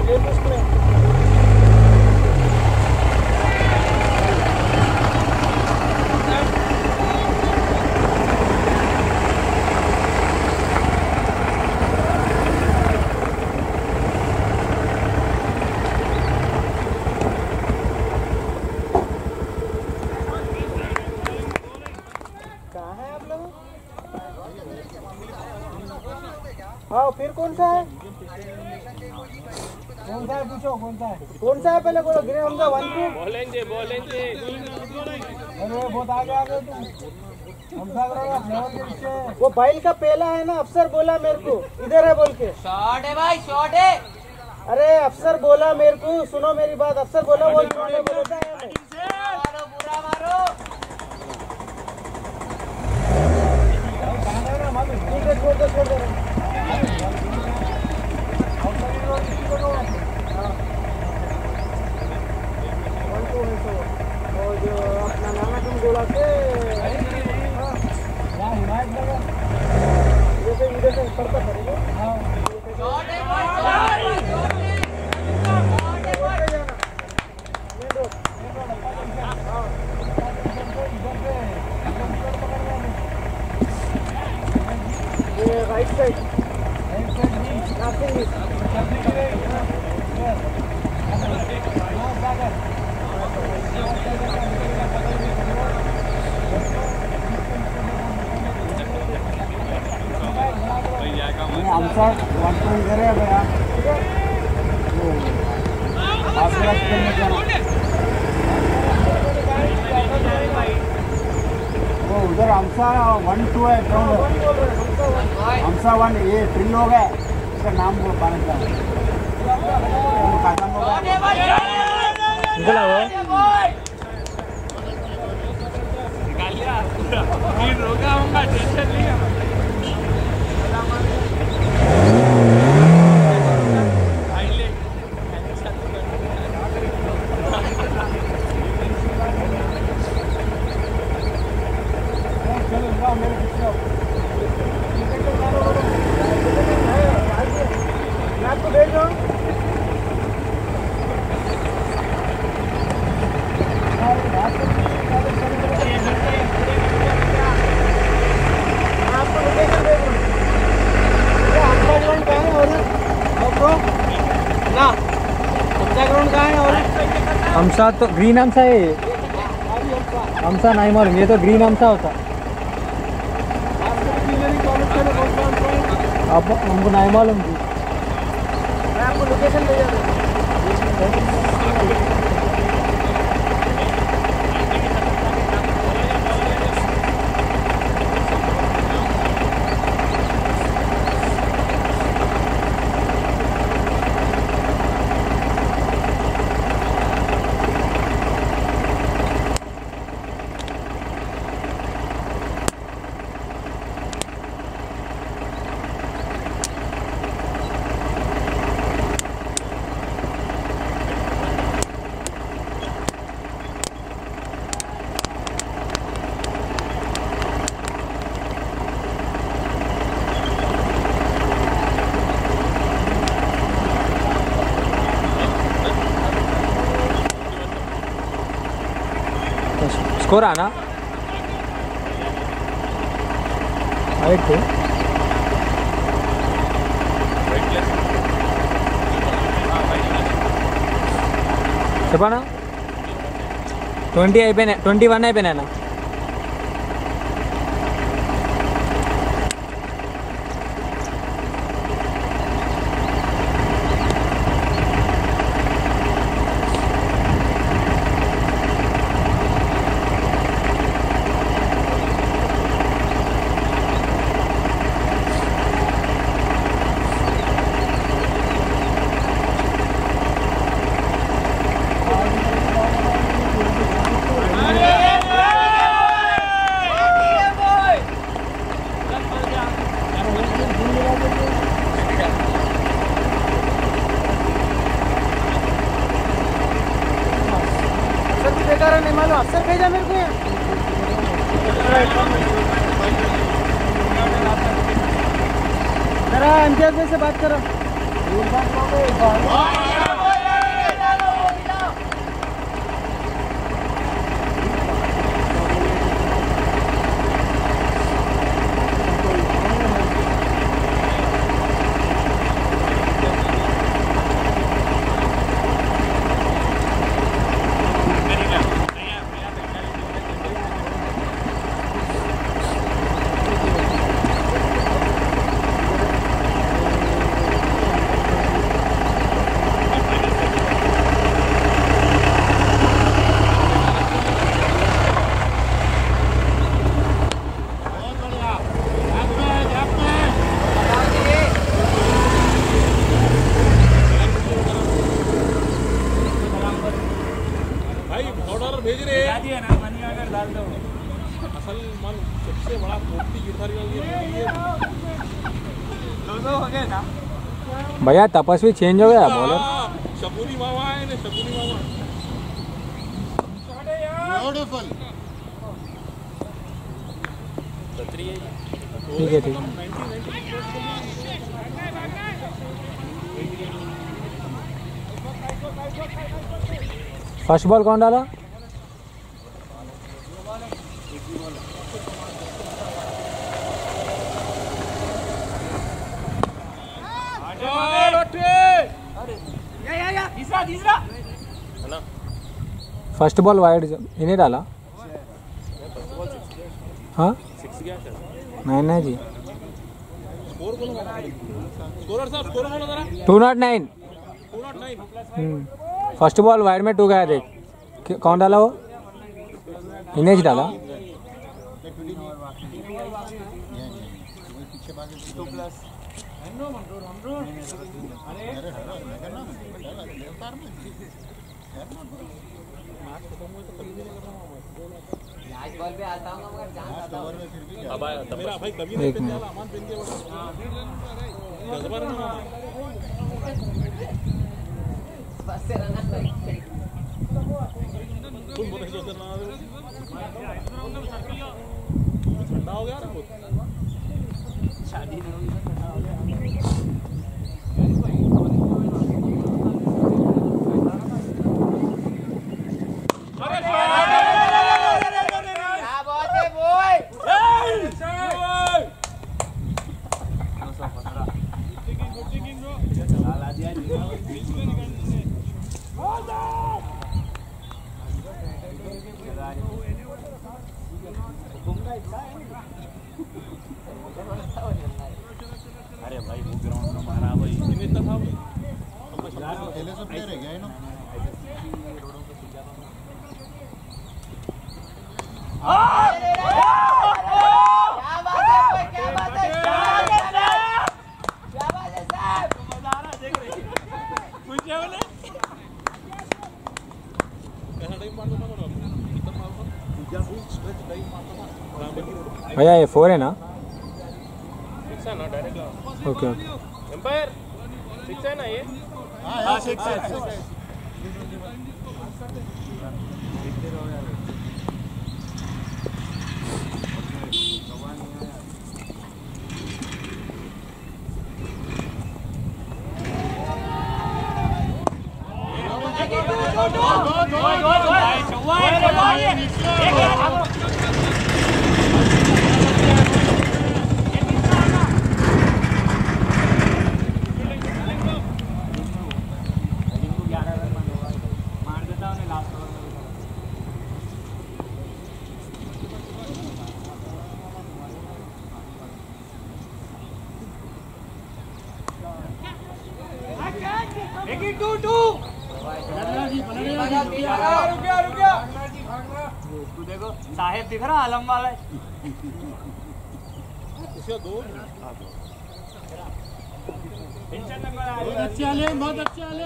हाँ फिर कौन सा है पूछो कौन सा है पहले बोलो ग्रीन हमजा 1 2 बोलेंगे अरे बहुत आगे आ गए तुम हमजा करो फ्लेवर के पीछे वो बैल का पहला है ना अफसर बोला मेरे को इधर है बोल के शॉट है भाई शॉट है अरे अफसर बोला मेरे को सुनो मेरी बात अफसर बोला वो बोलता है मारो पूरा मारो ठीक है छोड़ दो और जो अपना नाना तुम बोला थे हिमायत नगर इधर से पड़ता पड़ेगा शॉट है भाई शॉट है ये राइट साइड आमचा वाटून करे भैया वो उधर आमचा 1 2 है आमचा 1 ये ट्रिल हो गया इसका नाम वो पाने का निकला वो निकाल लिया फिर रोका होगा टेंशन लिया आपको भेज दो आपको लोकेशन भेज दो ग्राउंड कहाँ है और ना हमसा ग्राउंड कहाँ है और हमसा तो ग्रीन हमसा है हमसा नहीं मालूम ये तो ग्रीन हमसा होता आप हमको नहीं मालूम थी मैं आपको लोकेशन भेजा दूँ स्कोर आना అయితే చెప్పనా 20 అయిపోయినా 21 అయిపోయినా नहीं मालूम अफसर भेजा मेरे को जरा इम्तियाज भाई से बात करो दिए ना मनी ऑर्डर डाल दो असल मन सबसे बड़ा पोपटी गिरधारी वाली ये दो हो गए ना भैया तपस्वी चेंज हो गया बॉलर शबूरी मामा है ना शबूरी मामा ब्यूटीफुल ठीक है ठीक है फर्स्ट बॉल कौन डाला तीसरा तीसरा फर्स्ट बॉल वाइड इन्हें डाला हाँ नहीं नहीं जी स्कोरर साहब स्कोर बोलो जरा 209 209 फर्स्ट बॉल वाइड में 2 गया देख कौन डाला वो इन्हें डाला पीछे भागे 2 प्लस आज बॉल पे आता हूँ मगर जान आता हूँ अब आया मेरा भाई कभी एक नहीं मिनट। अमान पेन के जज्बा ना बस से रना तुम बोले जो करना ठंडा हो गया ना बहुत शादी नहीं होगी अरे भाई वो ग्राउंड में मारा भाई इतना था भाई पहले से प्लेयर है गया ना भैया ये 4 है ना ना डायरेक्ट ओके ओके एम्पायर 6 है ना ये हाँ 6 है तू देखो साहेब दिख रहा आलम वाला बहुत अच्छे आले बहुत अच्छे आले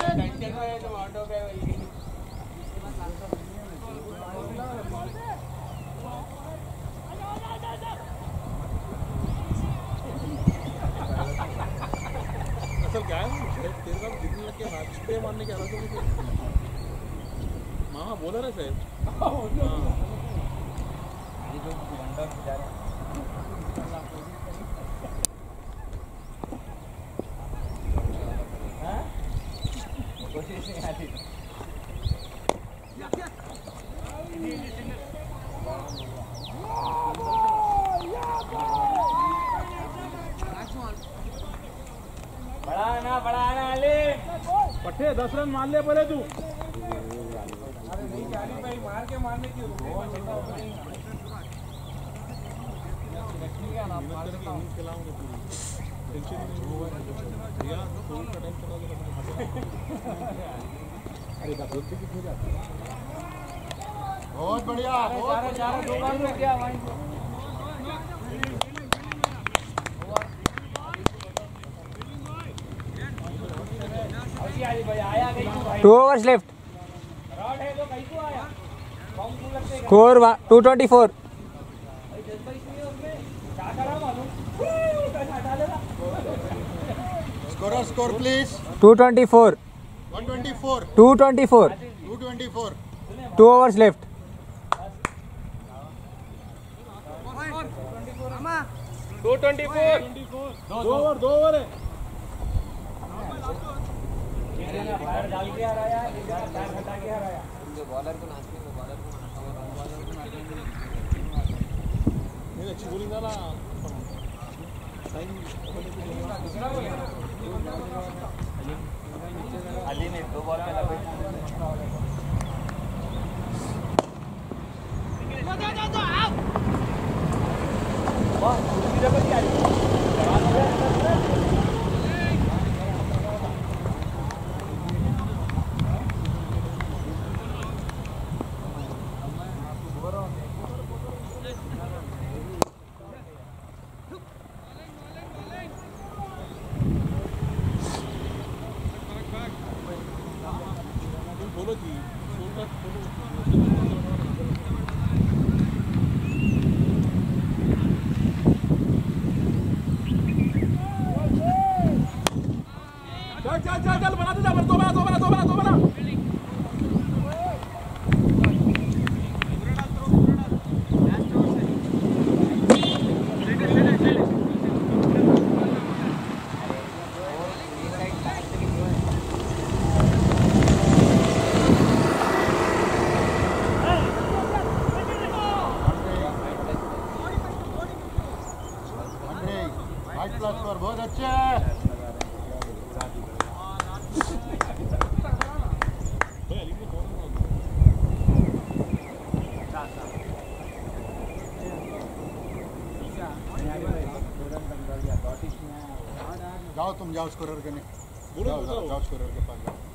असल क्या है तेरे साथ जितने लग के हाथ छुट्टे मारने के अलग से मामा बोला रहे साहब कोशिश नहीं आती बड़ा ना ले पट्टे 10 रन मार ले पहले तू मार के मारने की बहुत बढ़िया दो बार में क्या भाई 2 overs left रॉड है तो कहीं को आया score 224. Score please. 224. 124. 224. 224. 2 overs left. Ali ने 2 बॉल में लपेट चल बना दे जा, दो बना। वाइट प्लस पर बहुत अच्छे। जाओ तुम जाओ स्कोरर के नहीं जाओ स्कोरर के पास जाओ।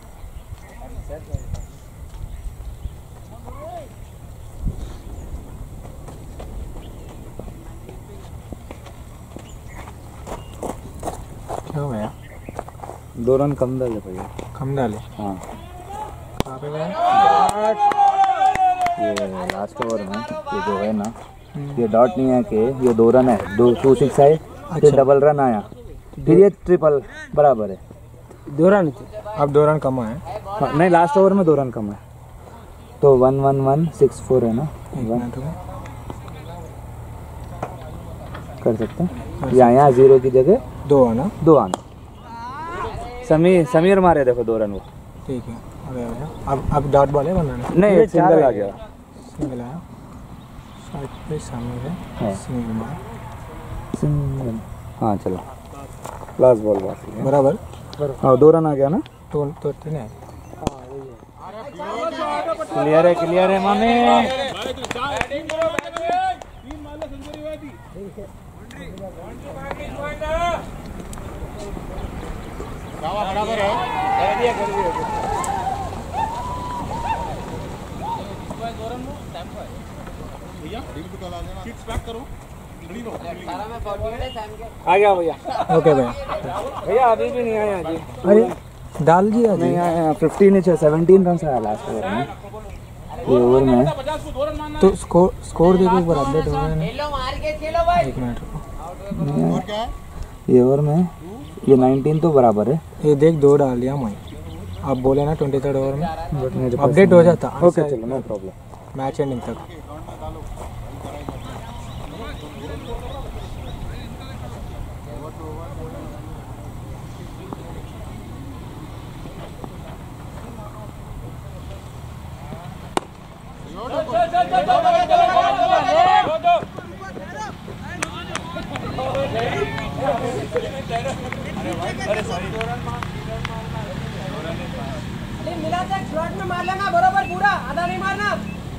क्या हो गया? 2 रन कम डाले भैया। कम डाले? हाँ कहाँ पे गए? ये लास्ट ओवर में ये जो है ना, ये डॉट नहीं है कि ये 2 रन है, 2 6 आए, फिर डबल रन आया, फिर ये ट्रिपल बराबर है। 2 रन अब 2 रन कम है। हाँ, नहीं लास्ट ओवर में 2 रन कम है, तो 1 1 1 6 4 है ना, कर सकते हैं। यहाँ 0 की जगह 2 आना। 2 आना। समीर मारे देखो 2 रन वो। ठीक है, अब डॉट बॉल है बनाना? नहीं सिंगल आ गया। सिंगल आया, साइड पे समीर है। हाँ। सिंगल मार सिंगल। हाँ चलो लास्ट बॉल बराबर। हाँ 2 रन आ गया ना। तो 3 है। क्लियर है माने। बराबर है। आ गया भैया। ओके भैया। भैया अभी भी नहीं आया जी। अरे डाल दिया जी। नहीं आया, 17 रन आया लास्ट ओवर में। ये ओवर में तो स्कोर देखो, एक बार अपडेट हो गया ना। 1 मिनट रुको। और क्या है? ये ओवर में ये 19 तो बराबर है। ये देख 2 डाल दिया मैं। आप बोले ना 23rd ओवर में अपडेट हो जाता। ओके चलो नो प्रॉब्लम। मैच एंडिंग तक। मिला था शॉट में मार लेना बराबर पूरा, आधा नहीं मारना।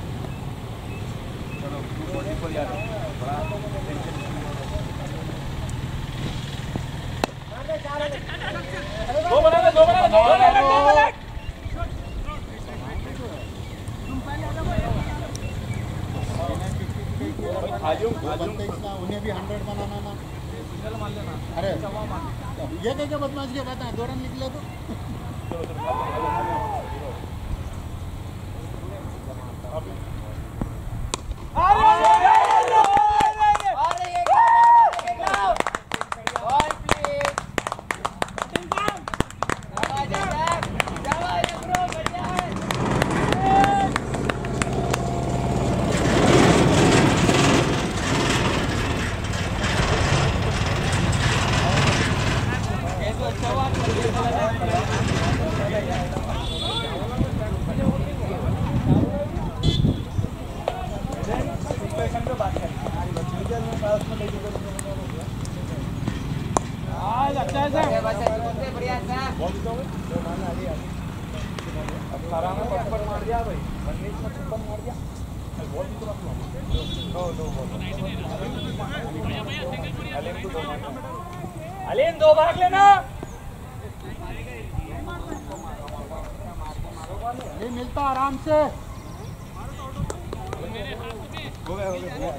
उन्हें भी 100 बनाना ना। अरे ये क्या बदमाश क्या कहता है, 2 रन निकले तो 18 में 55 मार दिया भाई, 19 में 56 मार दिया। बहुत ही तुरंत नो अलीम 2 भाग लेना। ये मिलता आराम से। हो गया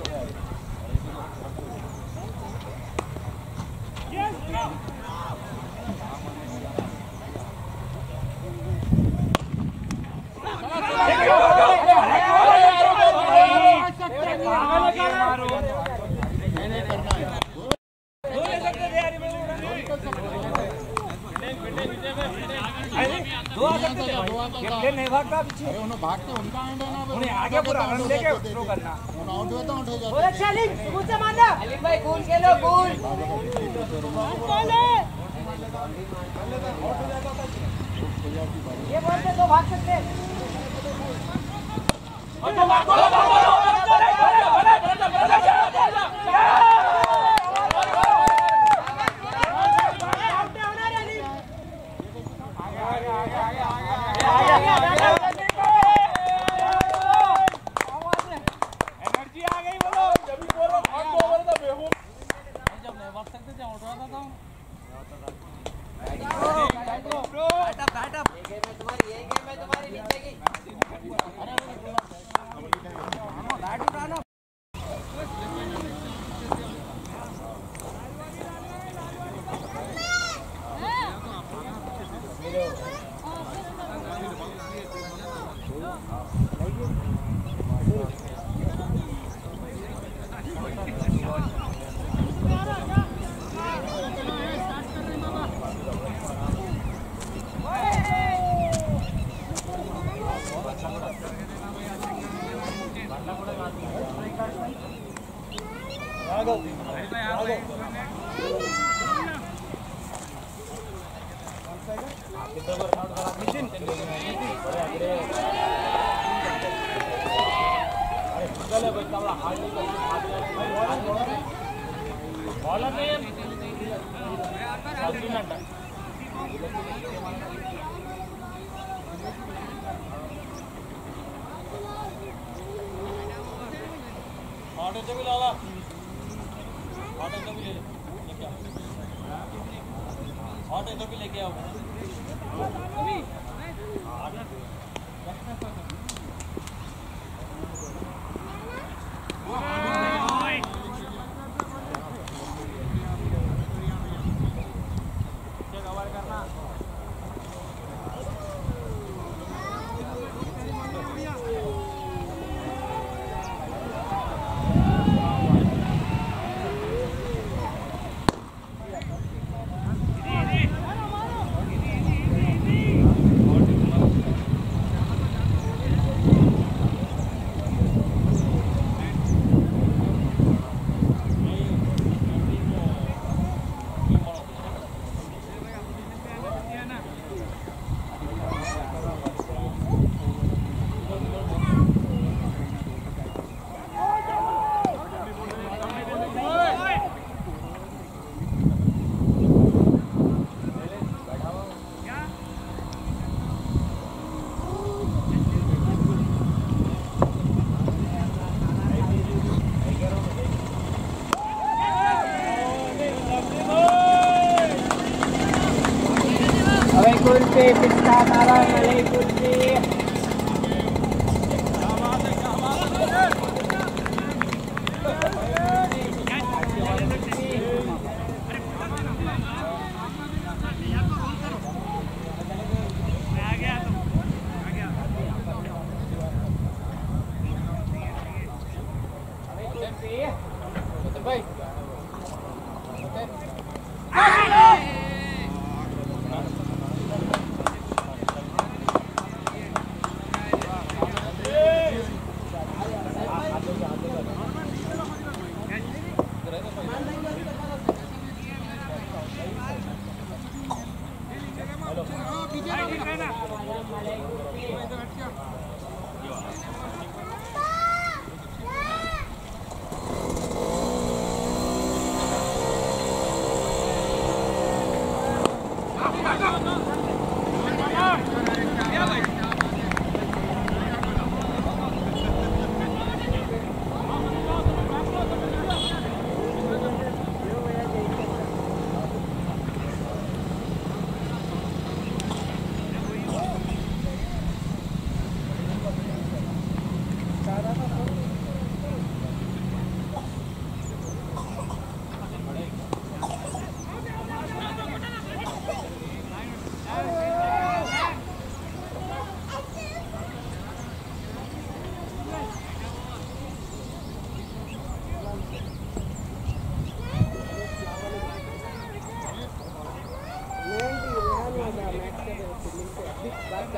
नहीं भागता पीछे, अरे उन्हें भागते उनका एंड है ना, उन्हें आगे पूरा रन लेके थ्रो करना। आउट हुआ तो आउट हो जाता। अलीम भाई कूल खेलो, कूल। ये बॉल से 2 भाग सकते हैं। एनर्जी आ गई बोलो, जब भी बोल रहा हूं ओवर द बेहूम, जब नहीं भाग सकते थे आउट होता था। बैट अप ये गेम है तुम्हारी नीचे की। बैट उठाना। लेके आओ। कुल्फी पिस्ता मारा मलाई कुल्फी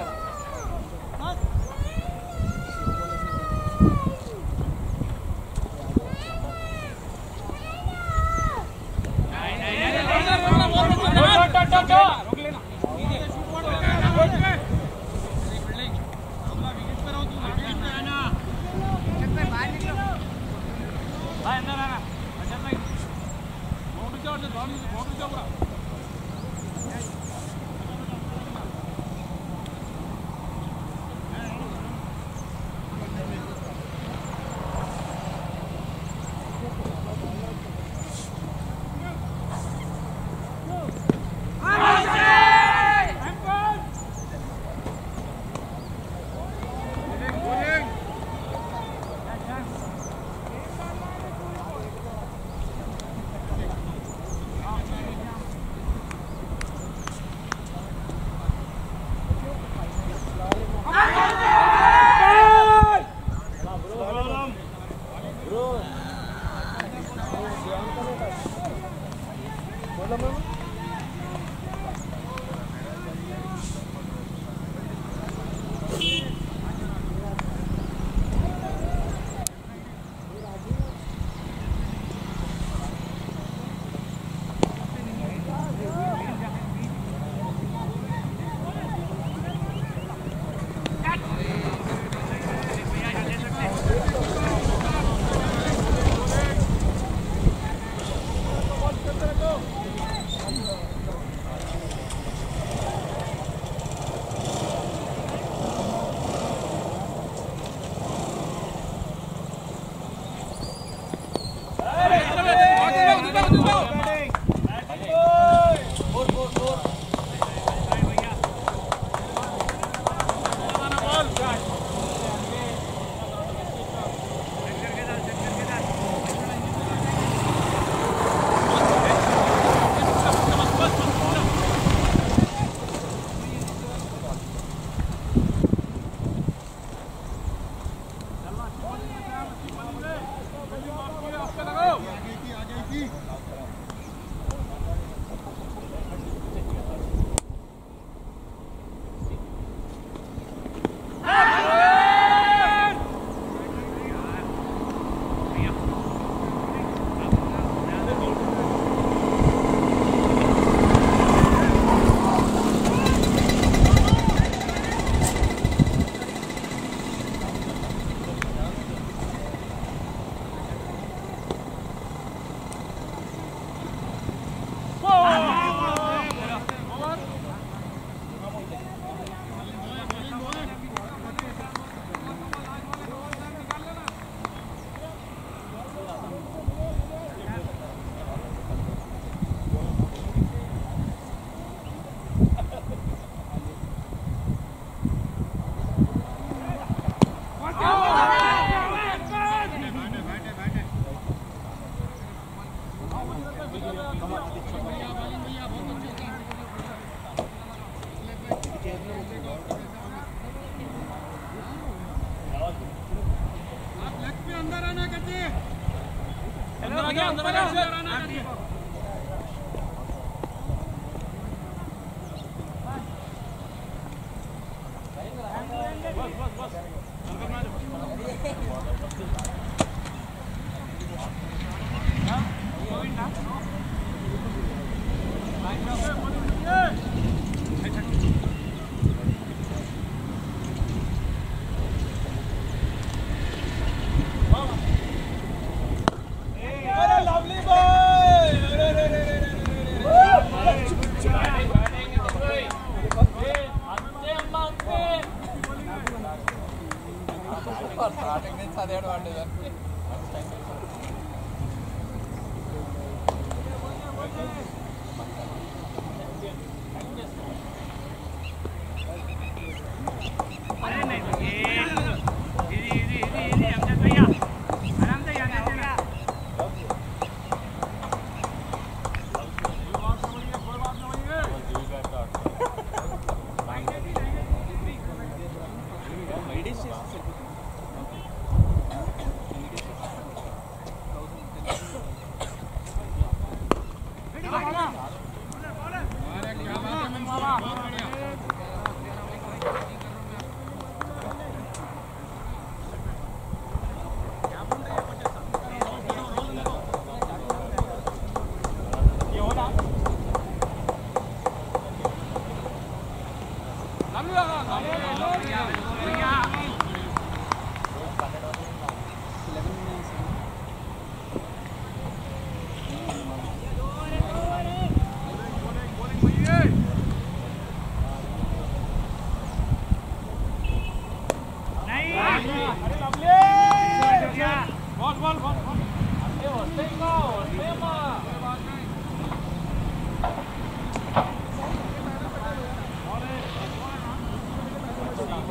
क्या बात है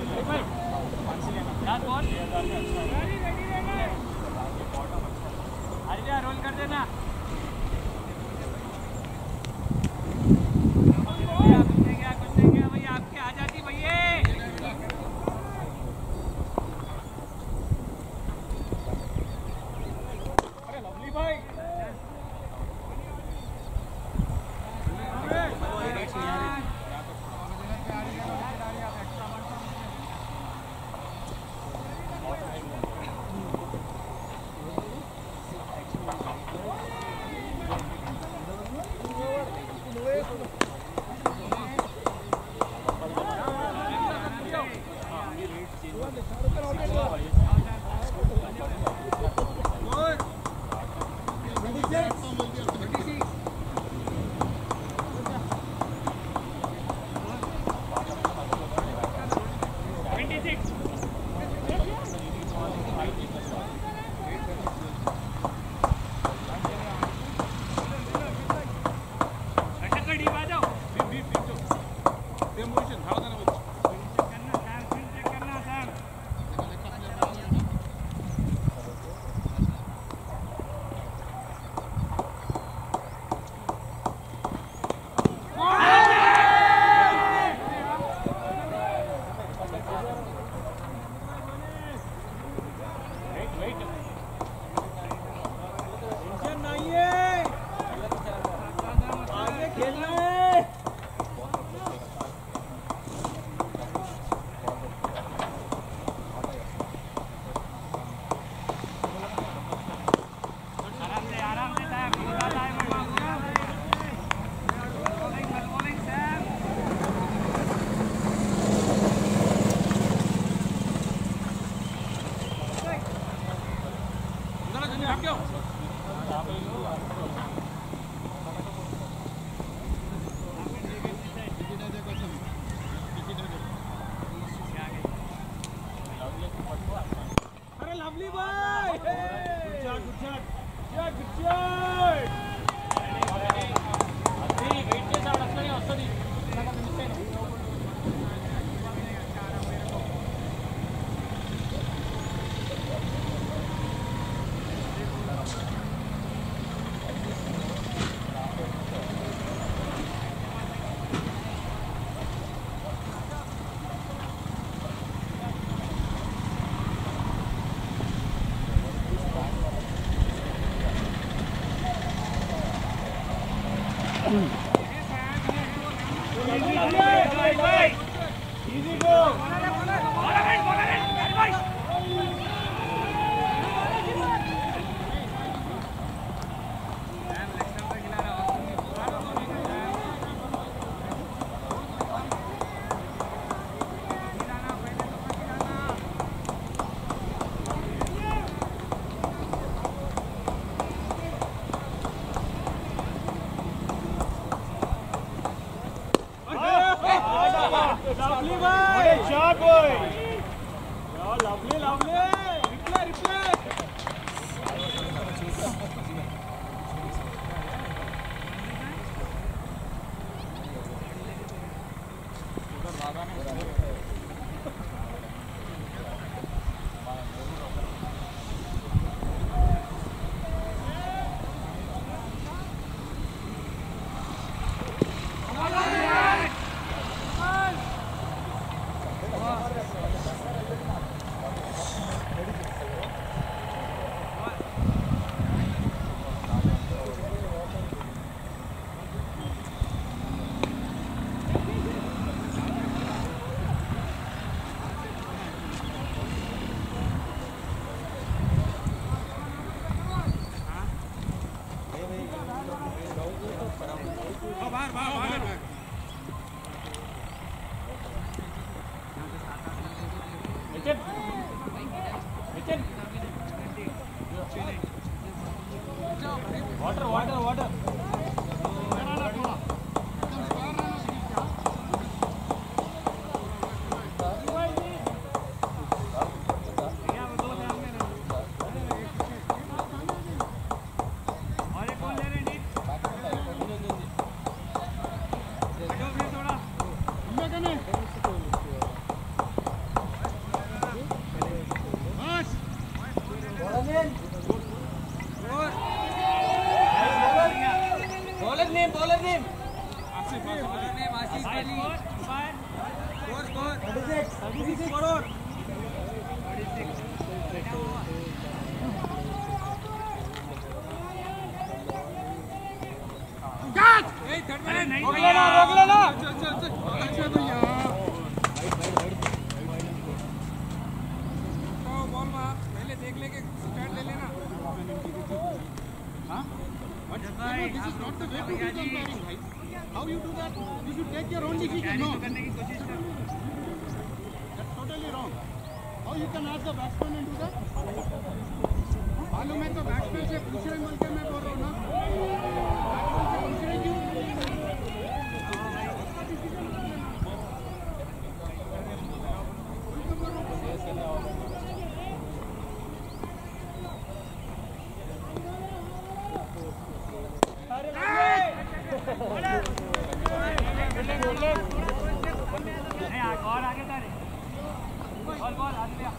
यार कौन अरे रोल कर देना कुछ नहीं गया भैया आपके आ जाती भैया अरे लवली भाई Lovely boy! What a shot, boy! Yeah, lovely, lovely! Replay, replay! रोक लेना अच्छा भैया बॉल मार पहले देख लेके स्टार्ट ले लेना हाँ this is not the way to do umpiring भाई how you do that you should take your own decision no करने की कोशिश कर that's totally wrong how you can ask the batsman and do that मालूम है तो batsman से पूछ रहे बोल के मैं बोल रहा हूँ ना बैट्समैन से पूछ रहे क्यों और आगे तारे बॉल बॉल आगे लिया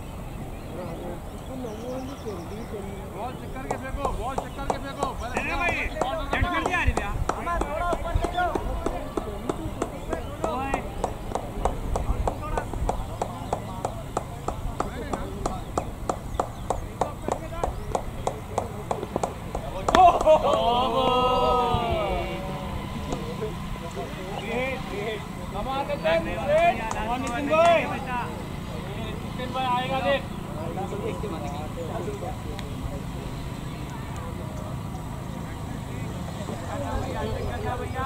बॉल चेक करके फेंको बॉल चेक करके फेंको अरे भाई नेट कर दिया अरे भैया हमारा थोड़ा ऊपर ले जाओ ओए भाई आएगा देख भैया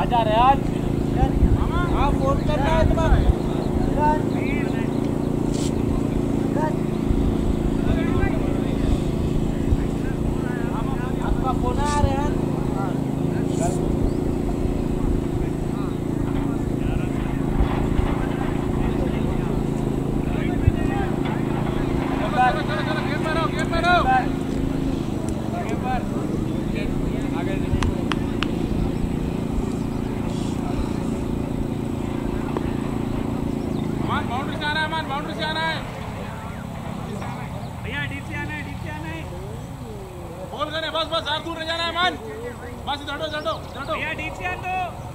जा रहे आज हाँ फोन कर रहा है तुम्हारा आपका फोन आ रहे हैं बाउंड्री से आना है भैया, डीप से आना है, डीप से आना है। बोल गए बस बस यार, दूर नहीं जाना है मान, बस झटो झटो झटो भैया, डीप से आन दो।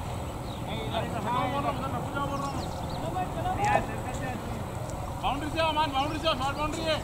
बाउंड्री से आओ मान, बाउंड्री से आओ, शॉर्ट बाउंड्री है।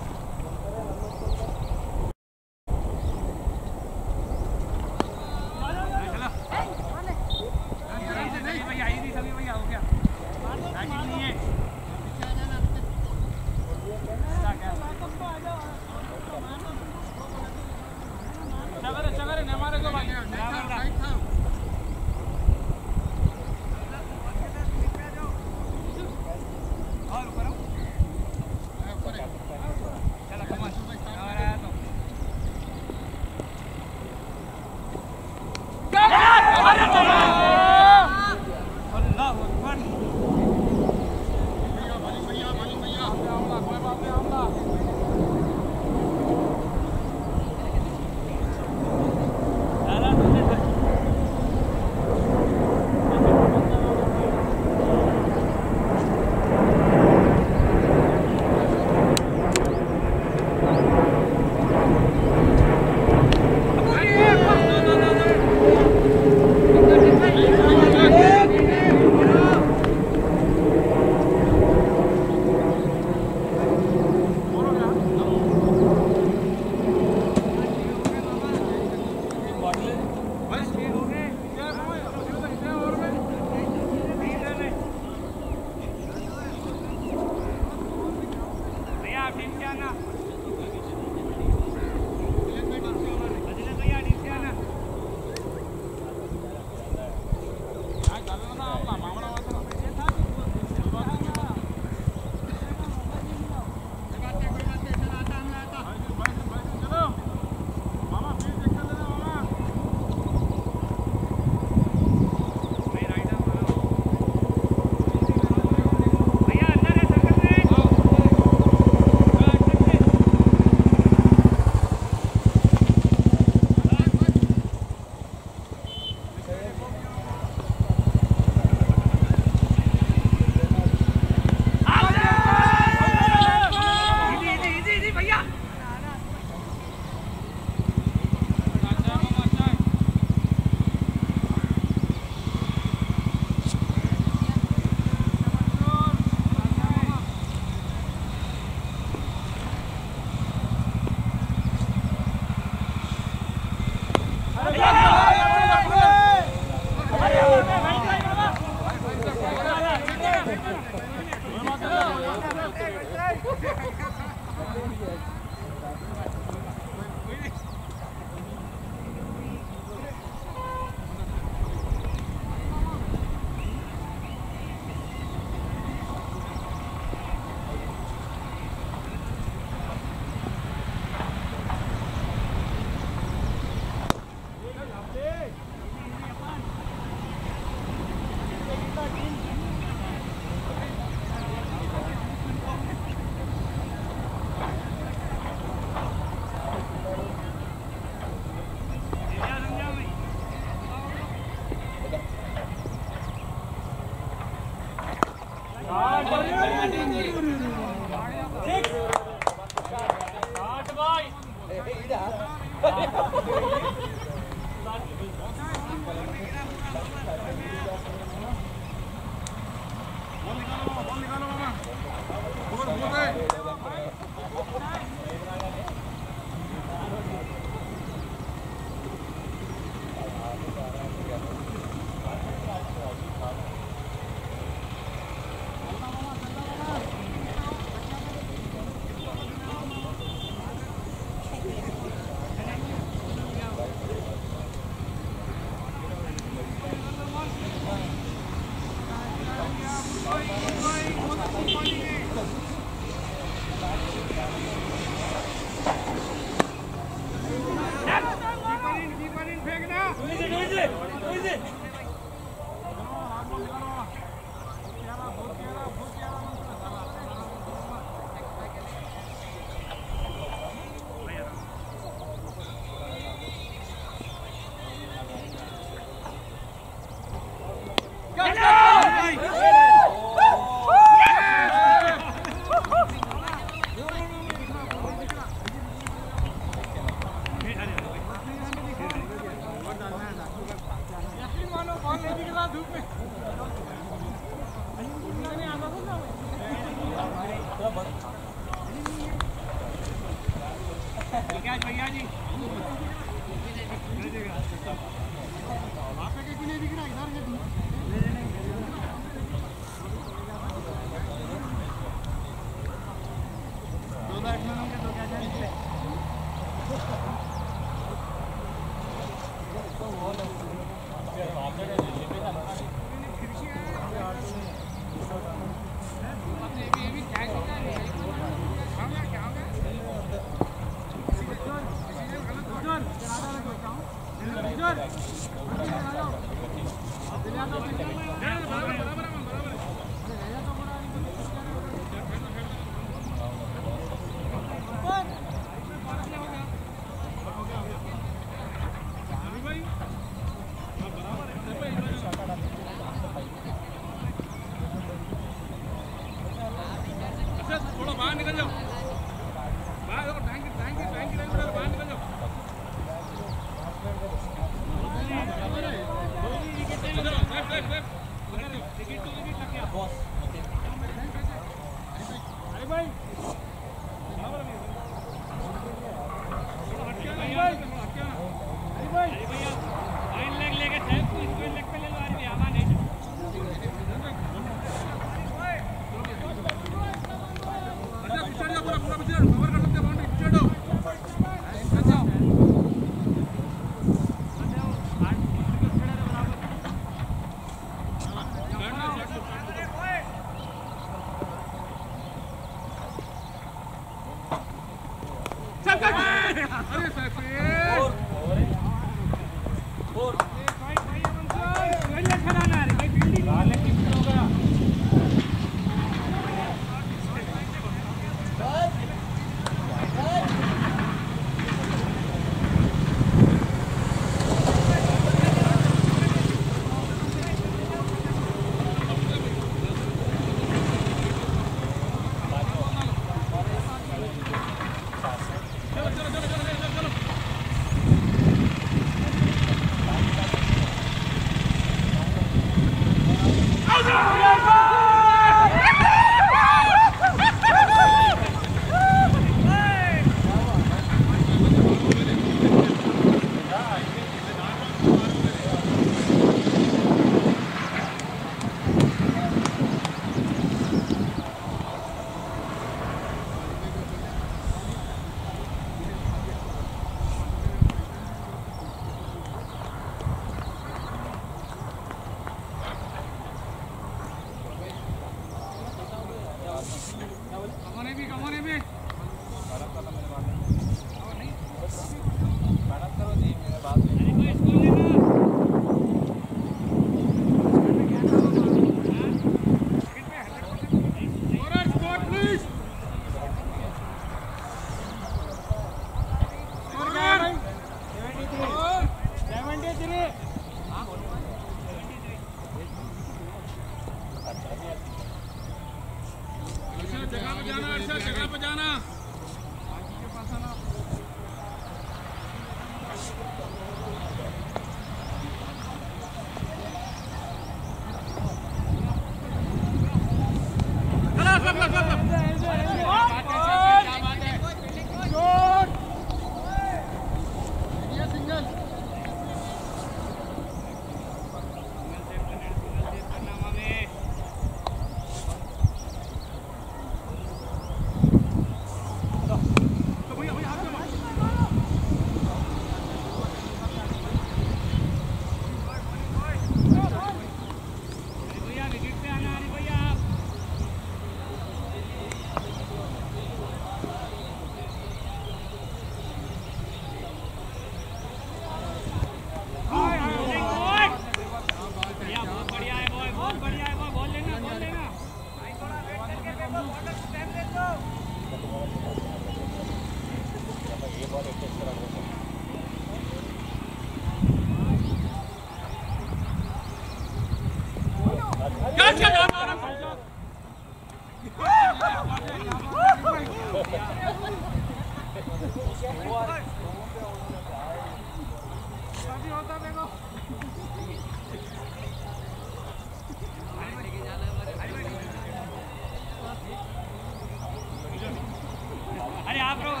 अरे आप लोग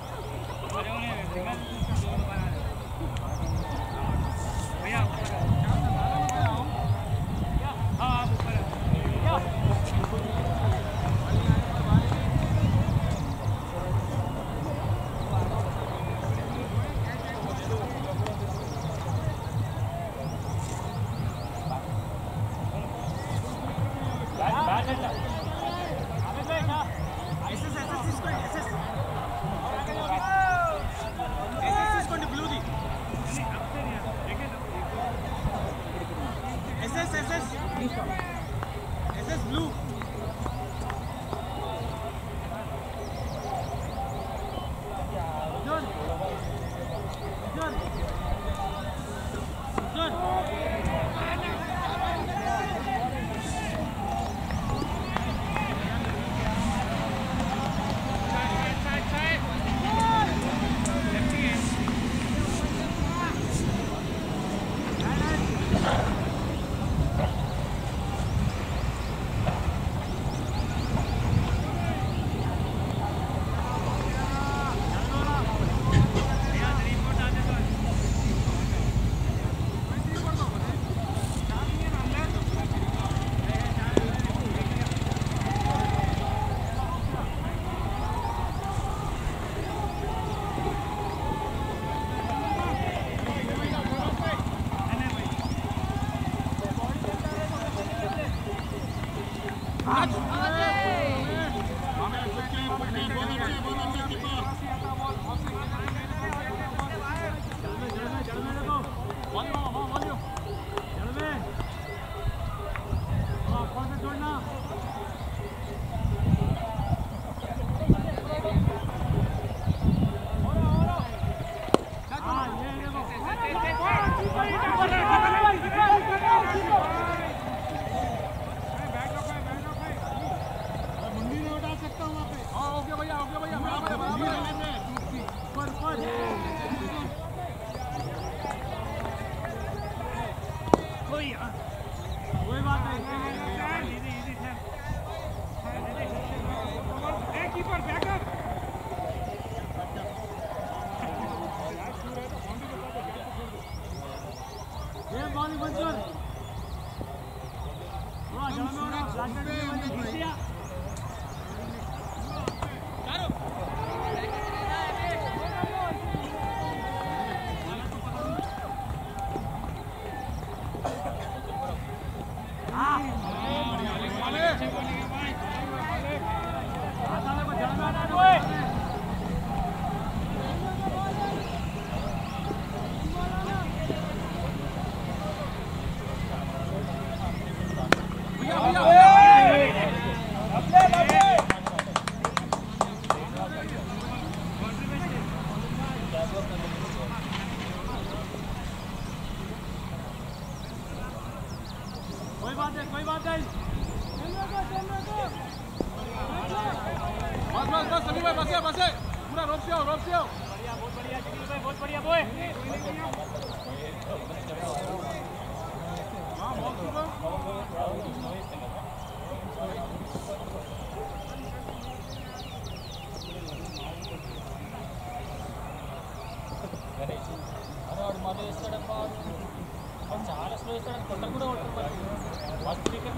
भैया हाँ आप ऊपर SS blue. John. John. John. कोई बात नहीं बस सभी भाई बसे पूरा रोक से आओ बढ़िया बहुत बढ़िया जमील भाई बहुत बढ़िया बोए हां बहुत మాదే ఇస్తాడప్పా చాలా స్లో ఇస్తాడు కొండ కూడా కొట్టరు ఫస్ట్ వికెట్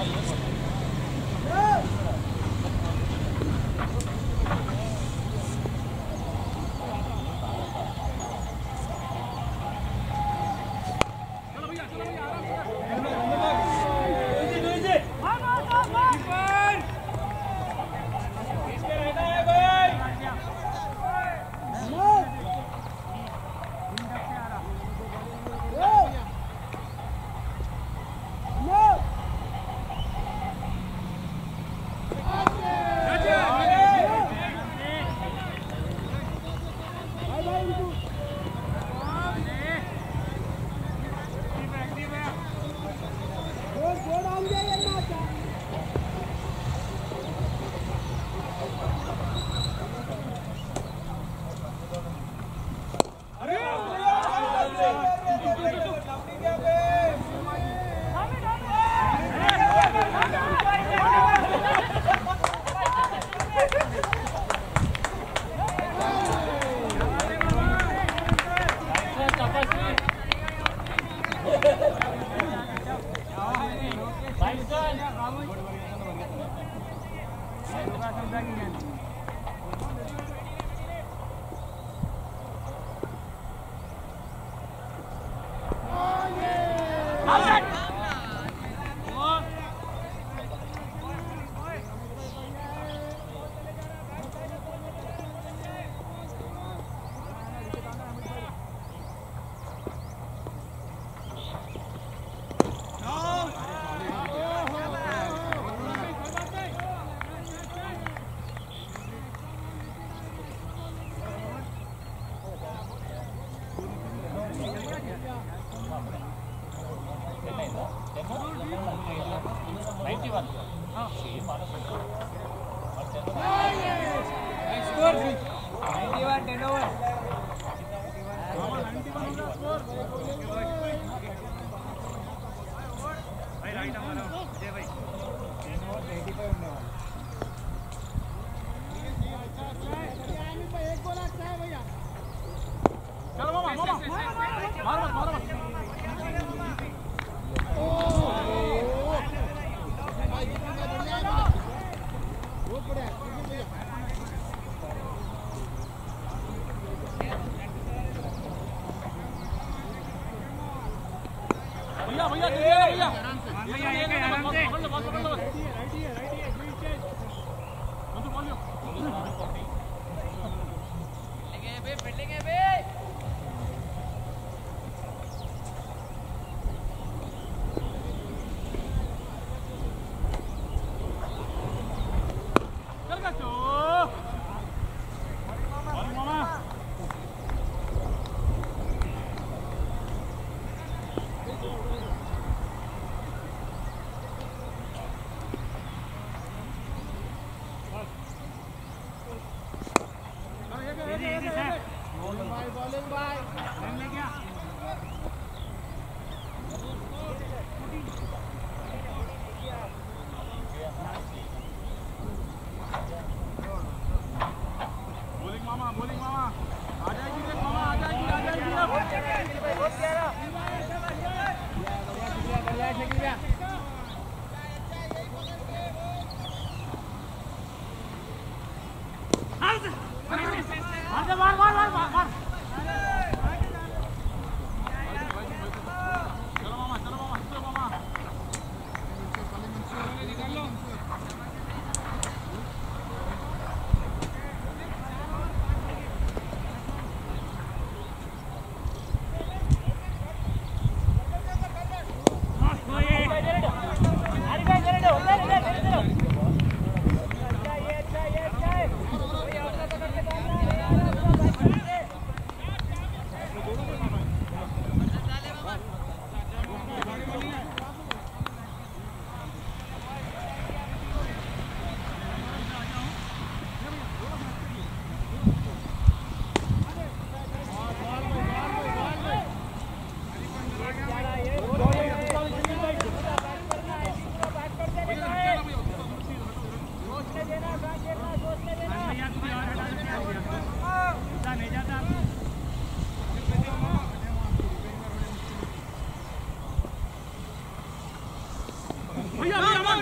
भैया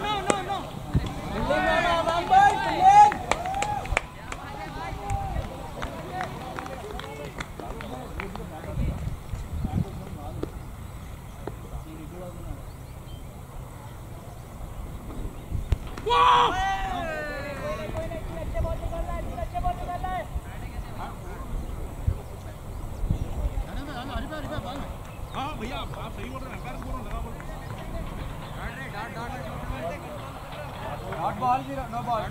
हाँ भैया आप सही बोल रहे हैं, बोल रहे हैं, डॉट बॉल भी नो बॉल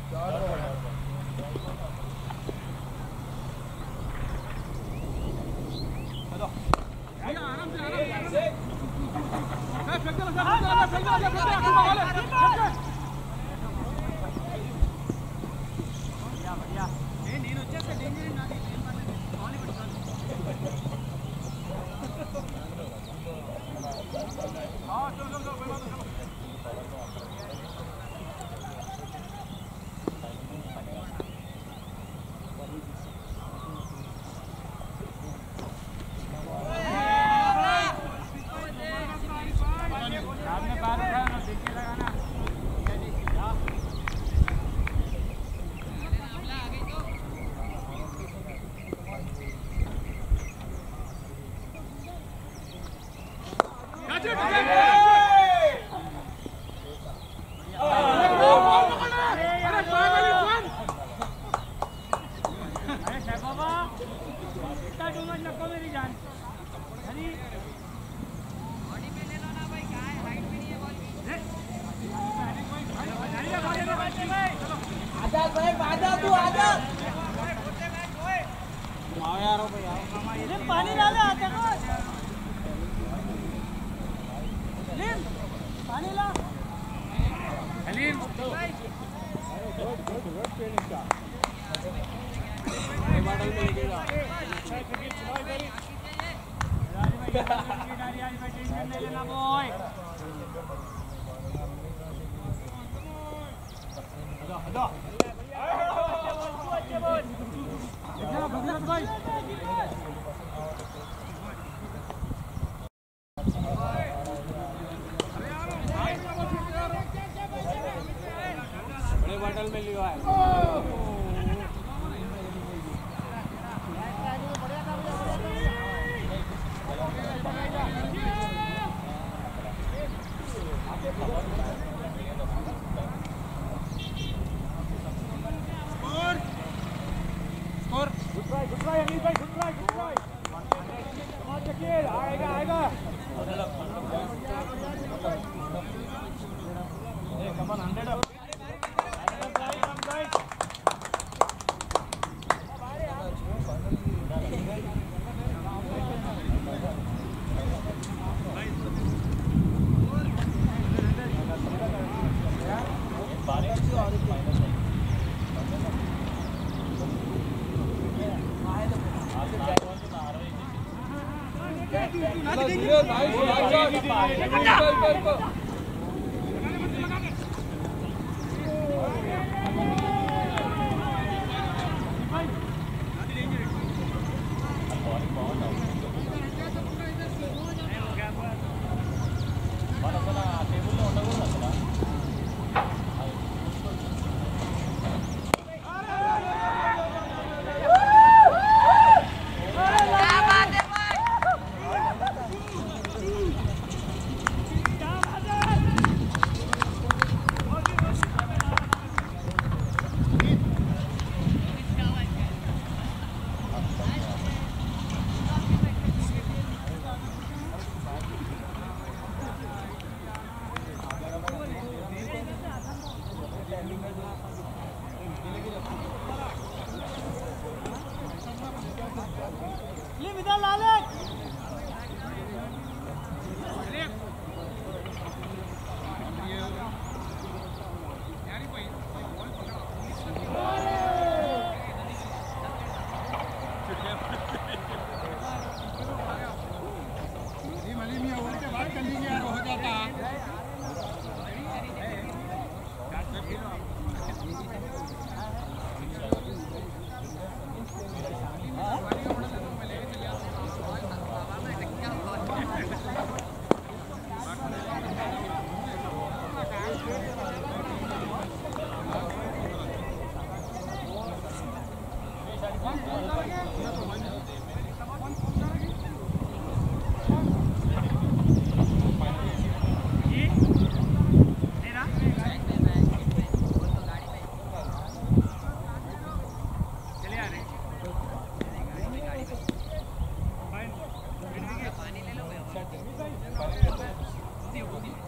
पानी डाले आते को पानी ला बड़े बॉटल में लिया है गुड ट्राई अनिल भाई गुड ट्राई आएगा कम ऑन 100 अप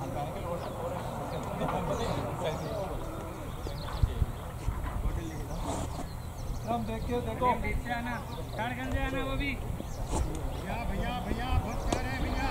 देखो बीच से आना झारखंड से आना वो भी भैया भैया भैया बहुत प्यार है भैया